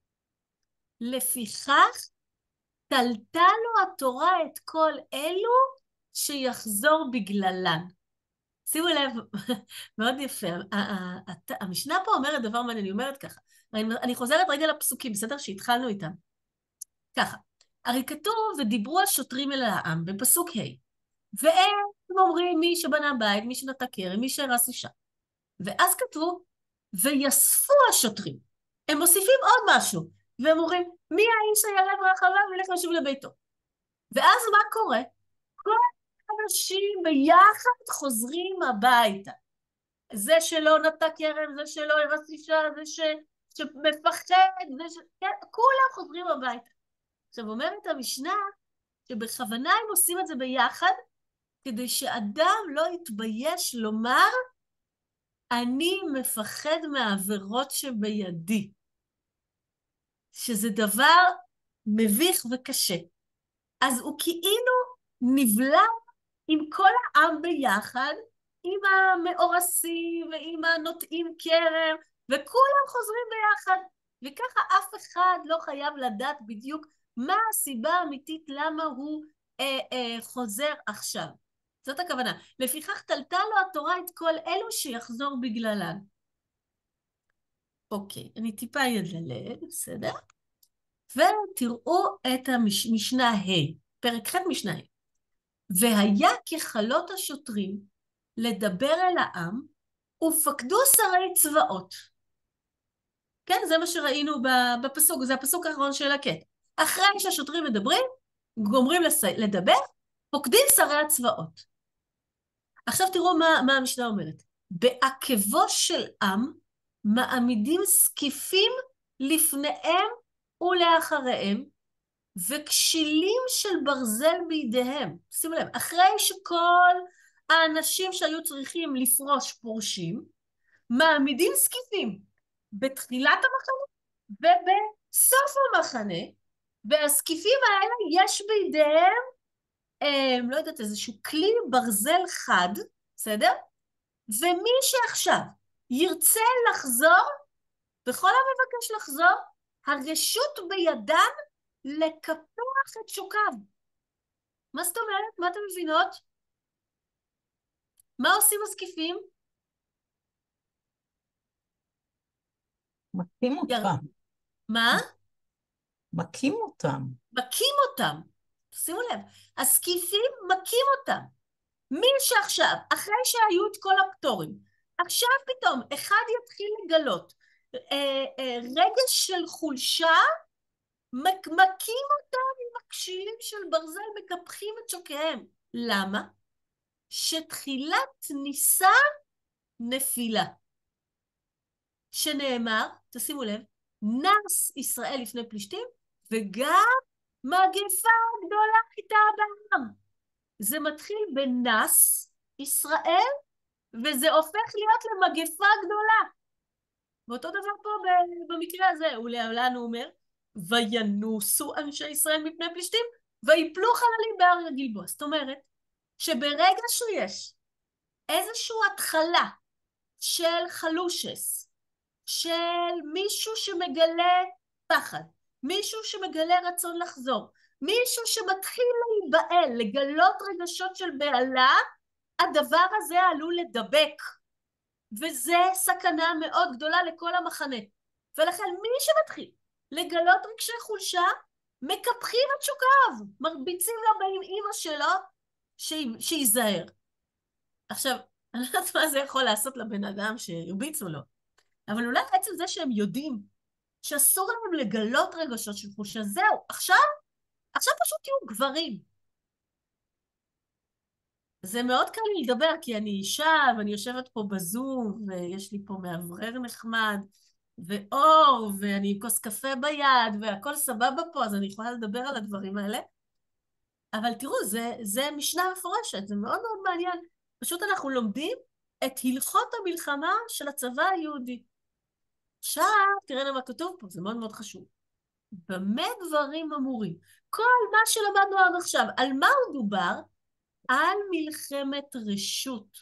לפיכך, תלתה לו התורה את כל אלו שיחזור בגללן. שימו לב, מאוד יפה, המשנה פה אומרת דבר מעניין, אני אומרת ככה, אני חוזרת רגע לפסוקים, בסדר? שהתחלנו איתם. ככה, הרי כתוב ודיברו השוטרים אל העם בפסוק ה', והם אומרים מי שבנה בית, מי שנטע כרם, מי שהרס אישה. ואז כתבו, ויספו השוטרים. הם מוסיפים עוד משהו, והם אומרים, מי האיש הירא ברחבה וילך לשוב לביתו. ואז מה קורה? כל האנשים ביחד חוזרים הביתה. זה שלא נטע כרם, זה שלא הרס אישה, זה ש... שמפחד, זה ש... כן, כולם חוזרים הביתה. עכשיו אומרת המשנה, שבכוונה הם עושים את זה ביחד, כדי שאדם לא יתבייש לומר, אני מפחד מהעבירות שבידי. שזה דבר מביך וקשה. אז הוא כאילו נבלע עם כל העם ביחד, עם המאורסים ועם הנוטעים כרם, וכולם חוזרים ביחד. וככה אף אחד לא חייב לדעת בדיוק מה הסיבה האמיתית למה הוא אה, אה, חוזר עכשיו. זאת הכוונה. לפיכך תלתה לו התורה את כל אלו שיחזור בגללן. אוקיי, אני טיפה ידלג, בסדר? ותראו את המשנה ה', פרק ח' משנה ה'. והיה ככלות השוטרים לדבר אל העם, ופקדו שרי צבאות. כן, זה מה שראינו בפסוק, זה הפסוק האחרון של הקטע. אחרי שהשוטרים מדברים, גומרים לדבר, פוקדים שרי הצבאות. עכשיו תראו מה, מה המשנה אומרת. בעקבו של עם, מעמידים סקיפים לפניהם ולאחריהם, וכשילים של ברזל בידיהם. שימו לב, אחרי שכל האנשים שהיו צריכים לפרוש פורשים, מעמידים סקיפים בתחילת המחנה ובסוף המחנה, והסקיפים האלה יש בידיהם, אה, לא יודעת, איזשהו כלי ברזל חד, בסדר? ומי שעכשיו ירצה לחזור, בכל המבקש לחזור, הרשות בידם לקפח את שוקיו. מה זאת אומרת? מה אתם מבינות? מה עושים הסקיפים? מכים אותם. מה? מכים אותם. מכים אותם. שימו לב, הסקיפים מכים אותם. מי שעכשיו, אחרי שהיו את כל הפטורים, עכשיו פתאום אחד יתחיל לגלות אה, אה, רגש של חולשה, מק, מכים אותם עם הכשילים של ברזל, מקפחים את שוקיהם. למה? שתחילת ניסה נפילה. שנאמר, תשימו לב, נס ישראל לפני פלישתים, וגם מגפה גדולה חיתה בעם. זה מתחיל בנס ישראל, וזה הופך להיות למגפה גדולה. ואותו דבר פה במקרה הזה, ולעולן הוא אומר, וינוסו אנשי ישראל מפני פלישתים, ויפלו חללים בהר הגלבוע. זאת אומרת, שברגע שיש איזושהי התחלה של חלושס, של מישהו שמגלה פחד, מישהו שמגלה רצון לחזור, מישהו שמתחיל להיבעל, לגלות רגשות של בעלה, הדבר הזה עלול לדבק. וזה סכנה מאוד גדולה לכל המחנה. ולכן מי שמתחיל לגלות רגשי חולשה, מקפחים את שוקיו, מרביצים לו עם אמא שלו, שיזהר. עכשיו, אני לא יודעת מה זה יכול לעשות לבן אדם שהרביצו לו, אבל אולי עצם זה שהם יודעים שאסור להם לגלות רגשות של חולשה, זהו, עכשיו, עכשיו פשוט יהיו גברים. זה מאוד קל לי לדבר, כי אני אישה, ואני יושבת פה בזום, ויש לי פה מאוורר נחמד, ואור, ואני עם כוס קפה ביד, והכל סבבה פה, אז אני יכולה לדבר על הדברים האלה. אבל תראו, זה, זה משנה מפורשת, זה מאוד מאוד מעניין. פשוט אנחנו לומדים את הלכות המלחמה של הצבא היהודי. עכשיו, תראינו מה כתוב פה, זה מאוד מאוד חשוב. במה דברים אמורים? כל מה שלמדנו עד עכשיו, על מה הוא דובר? על מלחמת רשות.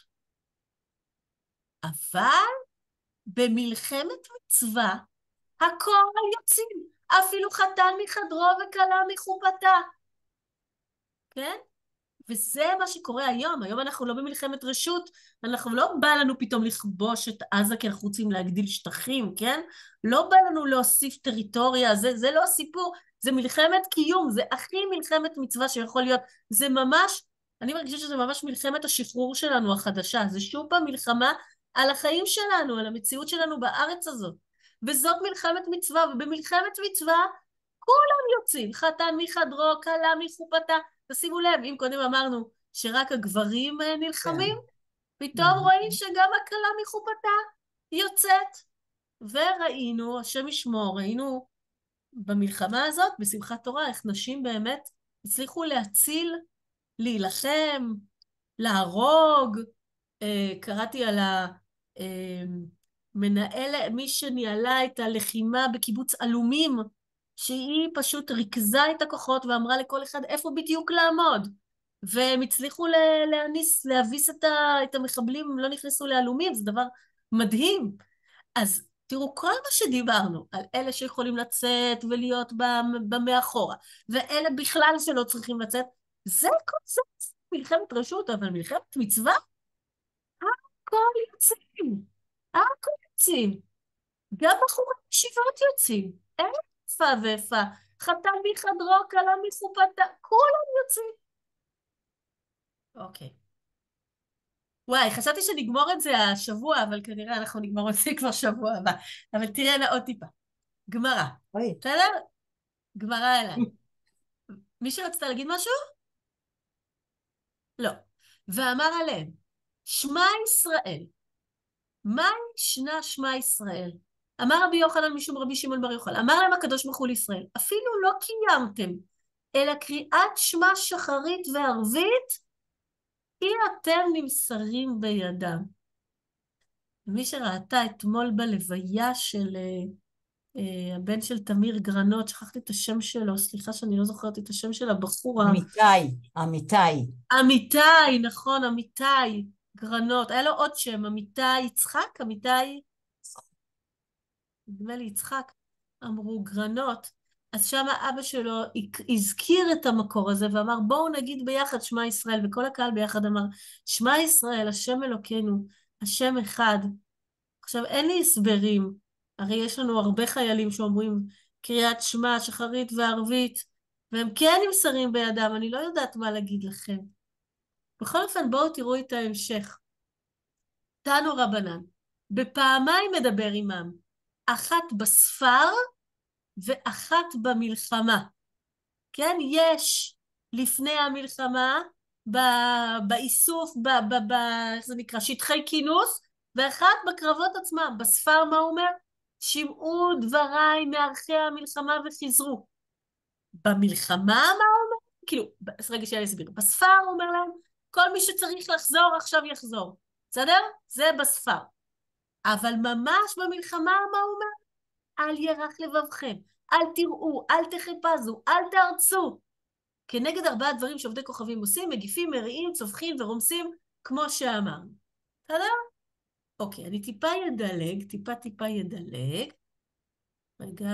אבל במלחמת מצווה, הכל יוצאים, אפילו חתן מחדרו וכלה מחופתה. כן? וזה מה שקורה היום. היום אנחנו לא במלחמת רשות, אנחנו לא בא לנו פתאום לכבוש את עזה כי אנחנו רוצים להגדיל שטחים, כן? לא בא לנו להוסיף טריטוריה, זה, זה לא הסיפור, זה מלחמת קיום, זה הכי מלחמת מצווה שיכול להיות, זה ממש, אני מרגישה שזה ממש מלחמת השחרור שלנו החדשה, זה שוב פעם מלחמה על החיים שלנו, על המציאות שלנו בארץ הזאת, וזאת מלחמת מצווה, ובמלחמת מצווה כולם יוצאים, חתן מחדרו, כלה מחופתה, תשימו לב, אם קודם אמרנו שרק הגברים נלחמים, פתאום רואים שגם הכלה מחופתה יוצאת. וראינו, השם ישמור, ראינו במלחמה הזאת, בשמחת תורה, איך נשים באמת הצליחו להציל, להילחם, להרוג. קראתי על המנהל, מי שניהלה את הלחימה בקיבוץ אלומים, שהיא פשוט ריכזה את הכוחות ואמרה לכל אחד איפה בדיוק לעמוד. והם הצליחו להניס, להביס את, ה, את המחבלים, הם לא נכנסו לאלומים, זה דבר מדהים. אז תראו, כל מה שדיברנו על אלה שיכולים לצאת ולהיות במאחורה, ואלה בכלל שלא צריכים לצאת, זה כל זה מלחמת רשות, אבל מלחמת מצווה, הכל יוצאים, הכל יוצאים. גם בחורי ישיבות יוצאים, אין איפה ואיפה, חתן מחדרו, כלה מחופתה, כולם יוצאים. אוקיי. וואי, חשבתי שנגמור את זה השבוע, אבל כנראה אנחנו נגמור את זה כבר שבוע הבא. אבל תראה עוד טיפה. גמרא. בסדר? גמרא אליי. מישהו רצתה להגיד משהו? לא. ואמר עליהם, שמע ישראל. מה ישנה שמע ישראל? אמר רבי יוחנן משום רבי שמעון בר יוחנן, אמר להם הקדוש ברוך הוא לישראל, אפילו לא קיימתם, אלא קריאת שמע שחרית וערבית, כי אתם נמסרים בידם. מי שראתה אתמול בלוויה של אה, אה, הבן של תמיר גרנות, שכחתי את השם שלו, סליחה שאני לא זוכרת את השם של הבחור. אמיתי, אמיתי. אמיתי, נכון, אמיתי גרנות. היה לו עוד שם, אמיתי יצחק, אמיתי, נדמה לי יצחק, אמרו גרנות. אז שם האבא שלו הזכיר את המקור הזה ואמר בואו נגיד ביחד שמע ישראל, וכל הקהל ביחד אמר שמע ישראל, השם אלוקינו, השם אחד. עכשיו אין לי הסברים, הרי יש לנו הרבה חיילים שאומרים קריאת שמע שחרית וערבית, והם כן נמסרים בידם, אני לא יודעת מה להגיד לכם. בכל אופן בואו תראו את ההמשך. תנו רבנן, בפעמיים מדבר עמם, אחת בספר ואחת במלחמה. כן, יש לפני המלחמה, באיסוף, ב, ב, ב, איך זה נקרא, שטחי כינוס, ואחת בקרבות עצמם. בספר מה הוא אומר? שמעו דבריי מערכי המלחמה וחזרו. במלחמה מה הוא אומר? כאילו, רגע שאני אסביר. בספר הוא אומר להם, כל מי שצריך לחזור עכשיו יחזור. בסדר? זה בספר. אבל ממש במלחמה מה הוא אומר? אל ירח לבבכם, אל תראו, אל תחפזו, אל תארצו. כנגד ארבעה דברים שעובדי כוכבים עושים, מגיפים, מריעים, צווחים ורומסים, כמו שאמרנו. בסדר? אוקיי, אני טיפה ידלג, טיפה טיפה ידלג. רגע.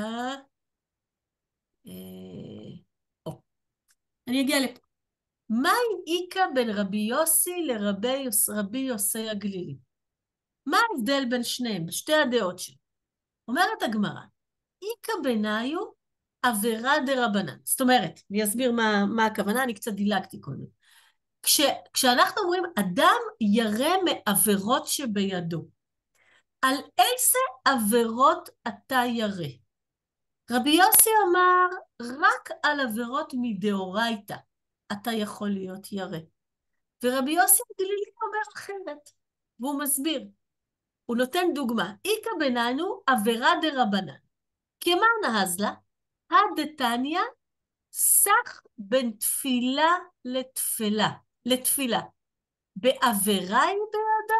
אה... או. אני אגיע לפה. מה איכא בין רבי יוסי לרבי יוס... רבי יוסי הגלילי? מה ההבדל בין שניהם, בשתי הדעות שלו? אומרת הגמרא, איכא ביניו עבירה דרבנן. זאת אומרת, אני אסביר מה, מה הכוונה, אני קצת דילגתי קודם. כש, כשאנחנו אומרים, אדם ירא מעבירות שבידו, על איזה עבירות אתה ירא? רבי יוסי אמר, רק על עבירות מדאורייתא אתה יכול להיות ירא. ורבי יוסי הגלילי אומר אחרת, והוא מסביר. הוא נותן דוגמה, איכא בינינו עבירה דרבנן. כמה נהז לה? הדתניא סך בין תפילה לתפילה, לתפילה. בעבירה היא בידה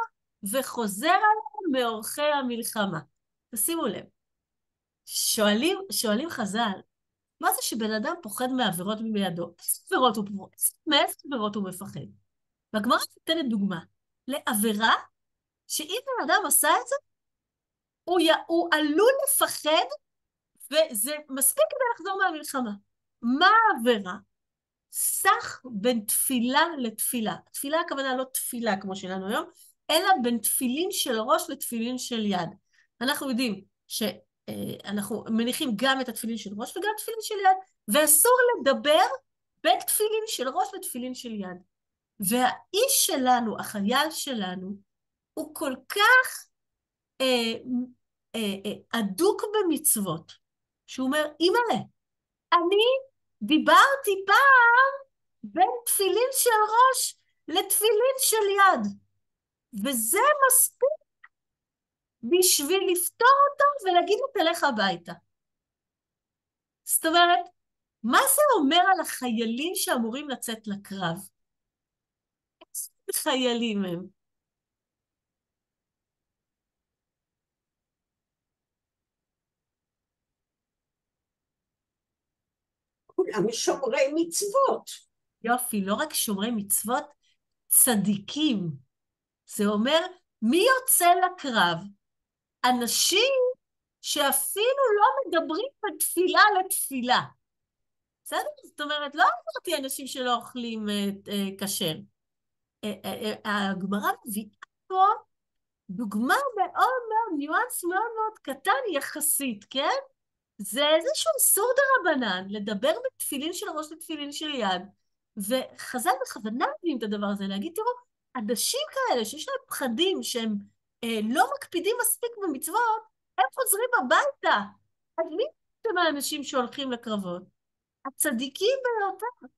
וחוזר עליהם מאורחי המלחמה. תשימו לב, שואלים, שואלים חז"ל, מה זה שבן אדם פוחד מעבירות בידו? איזה עבירות הוא פוחד? מאיזה עבירות הוא מפחד? והגמרא נותנת דוגמה לעבירה שאם בן אדם עשה את זה, הוא, י... הוא עלול לפחד, וזה מספיק כדי לחזור מהמלחמה. מה העבירה? סך בין תפילה לתפילה. תפילה הכוונה לא תפילה כמו שלנו היום, אלא בין תפילין של ראש לתפילין של יד. אנחנו יודעים שאנחנו מניחים גם את התפילין של ראש וגם תפילין של יד, ואסור לדבר בין תפילין של ראש לתפילין של יד. והאיש שלנו, החייל שלנו, הוא כל כך אה, אה, אה, אדוק במצוות, שהוא אומר, אימא'לה, אני דיברתי פעם בין תפילין של ראש לתפילין של יד, וזה מספיק בשביל לפתור אותו ולהגיד לו תלך הביתה. זאת אומרת, מה זה אומר על החיילים שאמורים לצאת לקרב? איזה חיילים הם? כולם שומרי מצוות. יופי, לא רק שומרי מצוות, צדיקים. זה אומר, מי יוצא לקרב? אנשים שאפילו לא מדברים בתפילה לתפילה. בסדר? זאת אומרת, לא אמרתי אנשים שלא אוכלים כשר. הגמרא מביאה פה דוגמה מאוד מאוד, ניואנס מאוד מאוד קטן יחסית, כן? זה איזשהו איסור דרבנן, לדבר בתפילין של ראש לתפילין של יד, וחז"ל בכוונה מביאים את הדבר הזה, להגיד, תראו, אנשים כאלה שיש להם פחדים שהם אה, לא מקפידים מספיק במצוות, הם חוזרים הביתה. אז מי אתם האנשים שהולכים לקרבות? הצדיקים ביותר.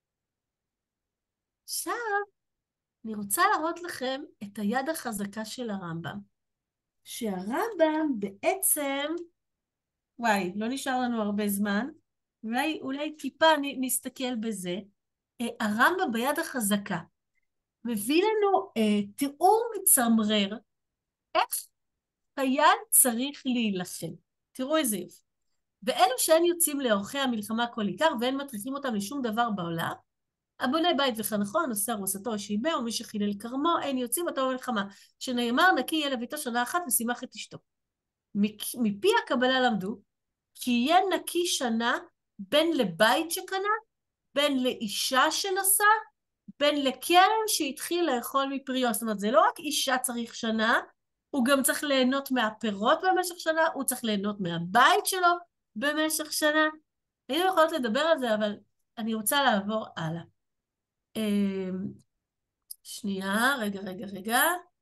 עכשיו, אני רוצה להראות לכם את היד החזקה של הרמב"ם, שהרמב"ם בעצם, וואי, לא נשאר לנו הרבה זמן, אולי, אולי טיפה נסתכל בזה. הרמב"ם ביד החזקה מביא לנו אה, תיאור מצמרר איך חייל צריך להילחם. תראו איזה יופי. ואלו שאין יוצאים לאורחי המלחמה כל עיקר ואין מטריחים אותם לשום דבר בעולם, הבונה בית וחנכו, הנושא ארוסתו השיבהו, מי שחילל כרמו, אין יוצאים אותו במלחמה, שנאמר נקי יהיה לביתו שנה אחת ושימח את אשתו. מפי הקבלה למדו, כי יהיה נקי שנה בין לבית שקנה, בין לאישה שנשא, בין לכרם שהתחיל לאכול מפריו. זאת אומרת, זה לא רק אישה צריך שנה, הוא גם צריך ליהנות מהפירות במשך שנה, הוא צריך ליהנות מהבית שלו במשך שנה. היינו יכולות לדבר על זה, אבל אני רוצה לעבור הלאה. שנייה, רגע, רגע, רגע.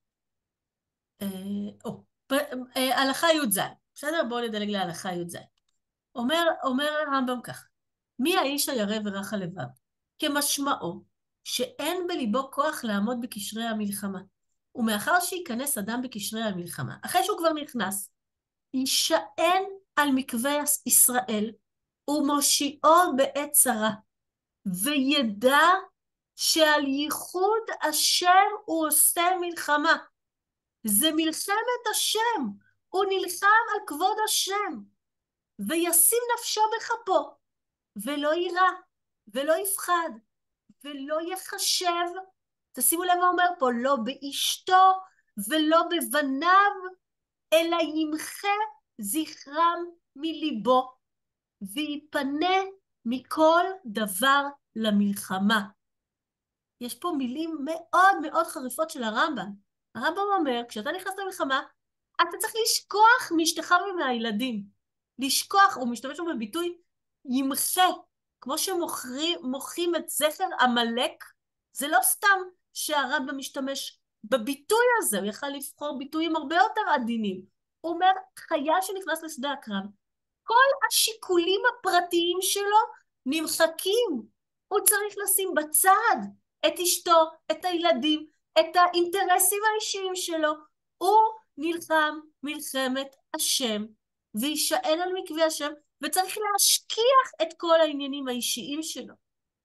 או, הלכה י"ז. בסדר? בואו נדלג להלכה י"ז. אומר, אומר הרמב"ם כך, מי האיש הירא ורך הלבב? כמשמעו, שאין בליבו כוח לעמוד בקשרי המלחמה. ומאחר שיכנס אדם בקשרי המלחמה, אחרי שהוא כבר נכנס, יישען על מקווה ישראל, ומושיעו בעת צרה, וידע שעל ייחוד השם הוא עושה מלחמה. זה מלחמת השם, הוא נלחם על כבוד השם, וישים נפשו בכפו, ולא יירא, ולא יפחד, ולא יחשב, תשימו לב מה אומר פה, לא באשתו ולא בבניו, אלא ימחה זכרם מליבו, ויפנה מכל דבר למלחמה. יש פה מילים מאוד מאוד חריפות של הרמב"ם. הרמב"ם אומר, כשאתה נכנס למלחמה, אתה צריך לשכוח מאשתך ומהילדים. לשכוח, הוא משתמש שם בביטוי, ימחה, כמו שמוחים את זכר עמלק, זה לא סתם שהרמב"ם משתמש בביטוי הזה, הוא יכל לבחור ביטויים הרבה יותר עדינים. הוא אומר, חייל שנכנס לשדה הקרב, כל השיקולים הפרטיים שלו נמחקים. הוא צריך לשים בצד את אשתו, את הילדים, את האינטרסים האישיים שלו. הוא נלחם מלחמת השם, וישען על מקווה השם, וצריך להשכיח את כל העניינים האישיים שלו.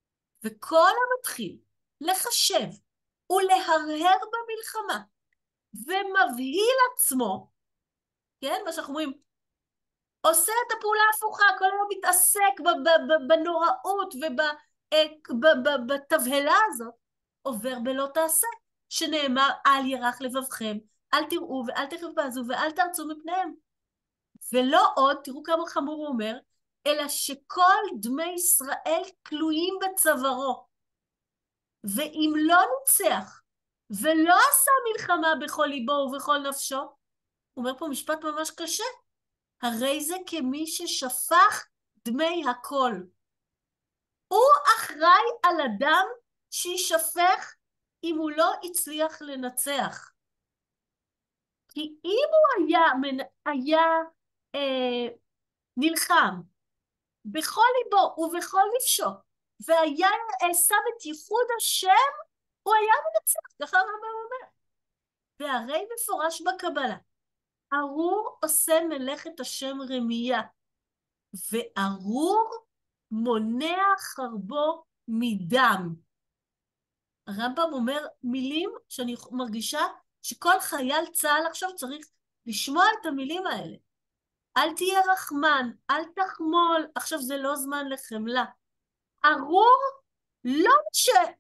וכל המתחיל לחשב ולהרהר במלחמה, ומבהיל עצמו, כן? מה שאנחנו אומרים, עושה את הפעולה ההפוכה, כל היום מתעסק בנוראות ובתבהלה הזאת, עובר בלא תעשה, שנאמר אל ירח לבבכם, אל תראו ואל תחפזו ואל תרצו מפניהם. ולא עוד, תראו כמה חמור הוא אומר, אלא שכל דמי ישראל תלויים בצווארו. ואם לא ניצח ולא עשה מלחמה בכל ליבו ובכל נפשו, הוא אומר פה משפט ממש קשה, הרי זה כמי ששפך דמי הכל. הוא אחראי על אדם שישפך אם הוא לא הצליח לנצח. כי אם הוא היה, היה אה, נלחם בכל ליבו ובכל נפשו, והיה שם את ייחוד השם, הוא היה מנצח, ככה הרמב"ם אומר. והרי מפורש בקבלה, ארור עושה מלאכת השם רמייה, וארור מונע חרבו מדם. הרמב"ם אומר מילים שאני מרגישה שכל חייל צה"ל עכשיו צריך לשמוע את המילים האלה. אל תהיה רחמן, אל תחמול, עכשיו זה לא זמן לחמלה. ארור לא שהורג,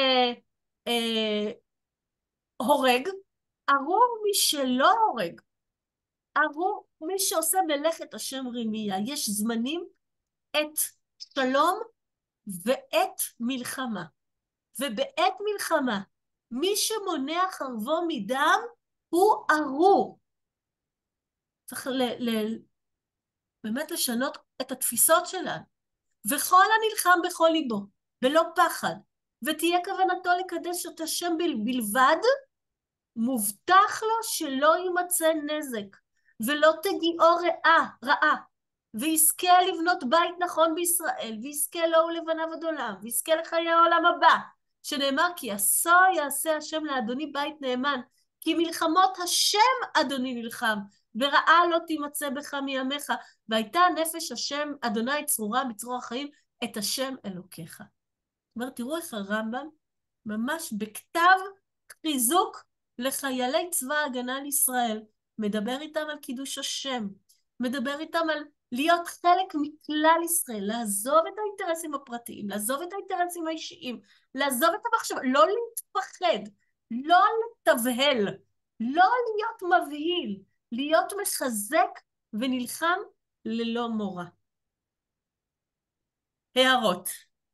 אה, אה, ארור מי שלא הורג. ארור מי שעושה מלאכת השם רמייה. יש זמנים את שלום ואת מלחמה. ובעת מלחמה, מי שמונע חרבו מדם הוא ארור. צריך ל, ל, באמת לשנות את התפיסות שלנו. וכל הנלחם בכל ליבו, בלא פחד, ותהיה כוונתו לקדש את השם בלבד, מובטח לו שלא יימצא נזק, ולא תגיעו רעה, רעה, ויזכה לבנות בית נכון בישראל, ויזכה לו ולבניו עד עולם, ויזכה לחיי העולם הבא, שנאמר כי עשו יעשה השם לאדוני בית נאמן, כי מלחמות השם אדוני נלחם, ורעה לא תימצא בך מימיך, והייתה נפש השם אדוני צרורה בצרור החיים, את השם אלוקיך. זאת אומרת, תראו איך הרמב"ם, ממש בכתב חיזוק לחיילי צבא ההגנה לישראל, מדבר איתם על קידוש השם, מדבר איתם על להיות חלק מכלל ישראל, לעזוב את האינטרסים הפרטיים, לעזוב את האינטרסים האישיים, לעזוב את המחשבה, לא להתפחד, לא לתבהל, לא להיות מבהיל, להיות מחזק ונלחם ללא מורא. הערות.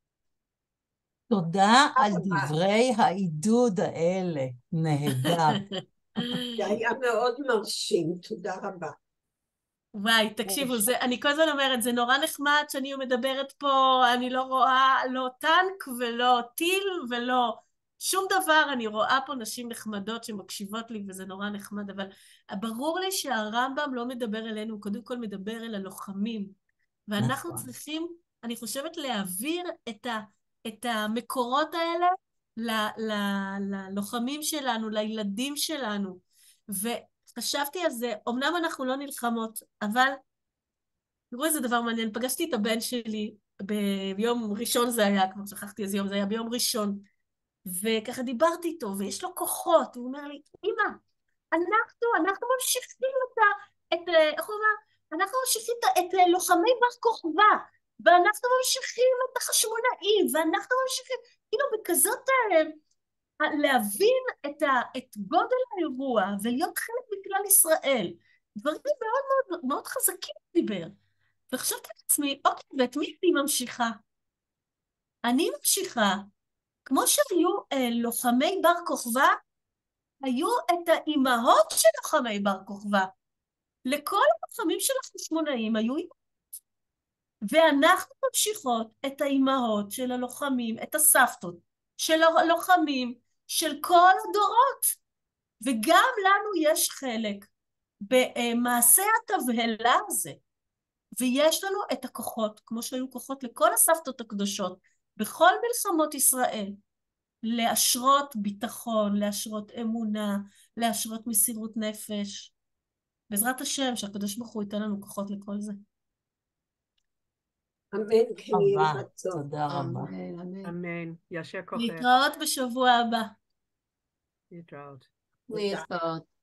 תודה על דברי העידוד האלה, נהדר. זה היה מאוד מרשים, תודה רבה. וואי, תקשיבו, זה, אני כל הזמן אומרת, זה נורא נחמד שאני מדברת פה, אני לא רואה לא טנק ולא טיל ולא שום דבר, אני רואה פה נשים נחמדות שמקשיבות לי וזה נורא נחמד, אבל ברור לי שהרמב"ם לא מדבר אלינו, הוא קודם כל מדבר אל הלוחמים, ואנחנו נכון. צריכים, אני חושבת, להעביר את, ה, את המקורות האלה ל, ל, ללוחמים שלנו, לילדים שלנו, ו... חשבתי על זה, אמנם אנחנו לא נלחמות, אבל תראו איזה דבר מעניין, פגשתי את הבן שלי ביום ראשון זה היה, כבר שכחתי איזה יום זה היה, ביום ראשון, וככה דיברתי איתו, ויש לו כוחות, הוא אומר לי, אמא, אנחנו, אנחנו ממשיכים את ה... את, איך הוא אומר? אנחנו ממשיכים את, את לוחמי בר כוכבא, ואנחנו ממשיכים את החשמונאים, ואנחנו ממשיכים, כאילו בכזאת... להבין את, ה, את גודל האירוע ולהיות חלק מכלל ישראל. דברים מאוד מאוד, מאוד חזקים דיבר. וחשבתי לעצמי, אוקיי, ואת מי אני ממשיכה? אני ממשיכה, כמו שהיו אה, לוחמי בר כוכבא, היו את האימהות של לוחמי בר כוכבא. לכל הלוחמים של החשמונאים היו אימהות. ואנחנו ממשיכות את האימהות של הלוחמים, את הסבתות של הלוחמים, של כל הדורות, וגם לנו יש חלק במעשה התבהלה הזה, ויש לנו את הכוחות, כמו שהיו כוחות לכל הסבתות הקדושות, בכל מלחמות ישראל, להשרות ביטחון, להשרות אמונה, להשרות מסירות נפש, בעזרת השם שהקדוש ברוך הוא ייתן לנו כוחות לכל זה. אמן, כן יהיה רצון. תודה רבה. אמן, ישר כוחך. להתראות בשבוע הבא. להתראות. להתראות.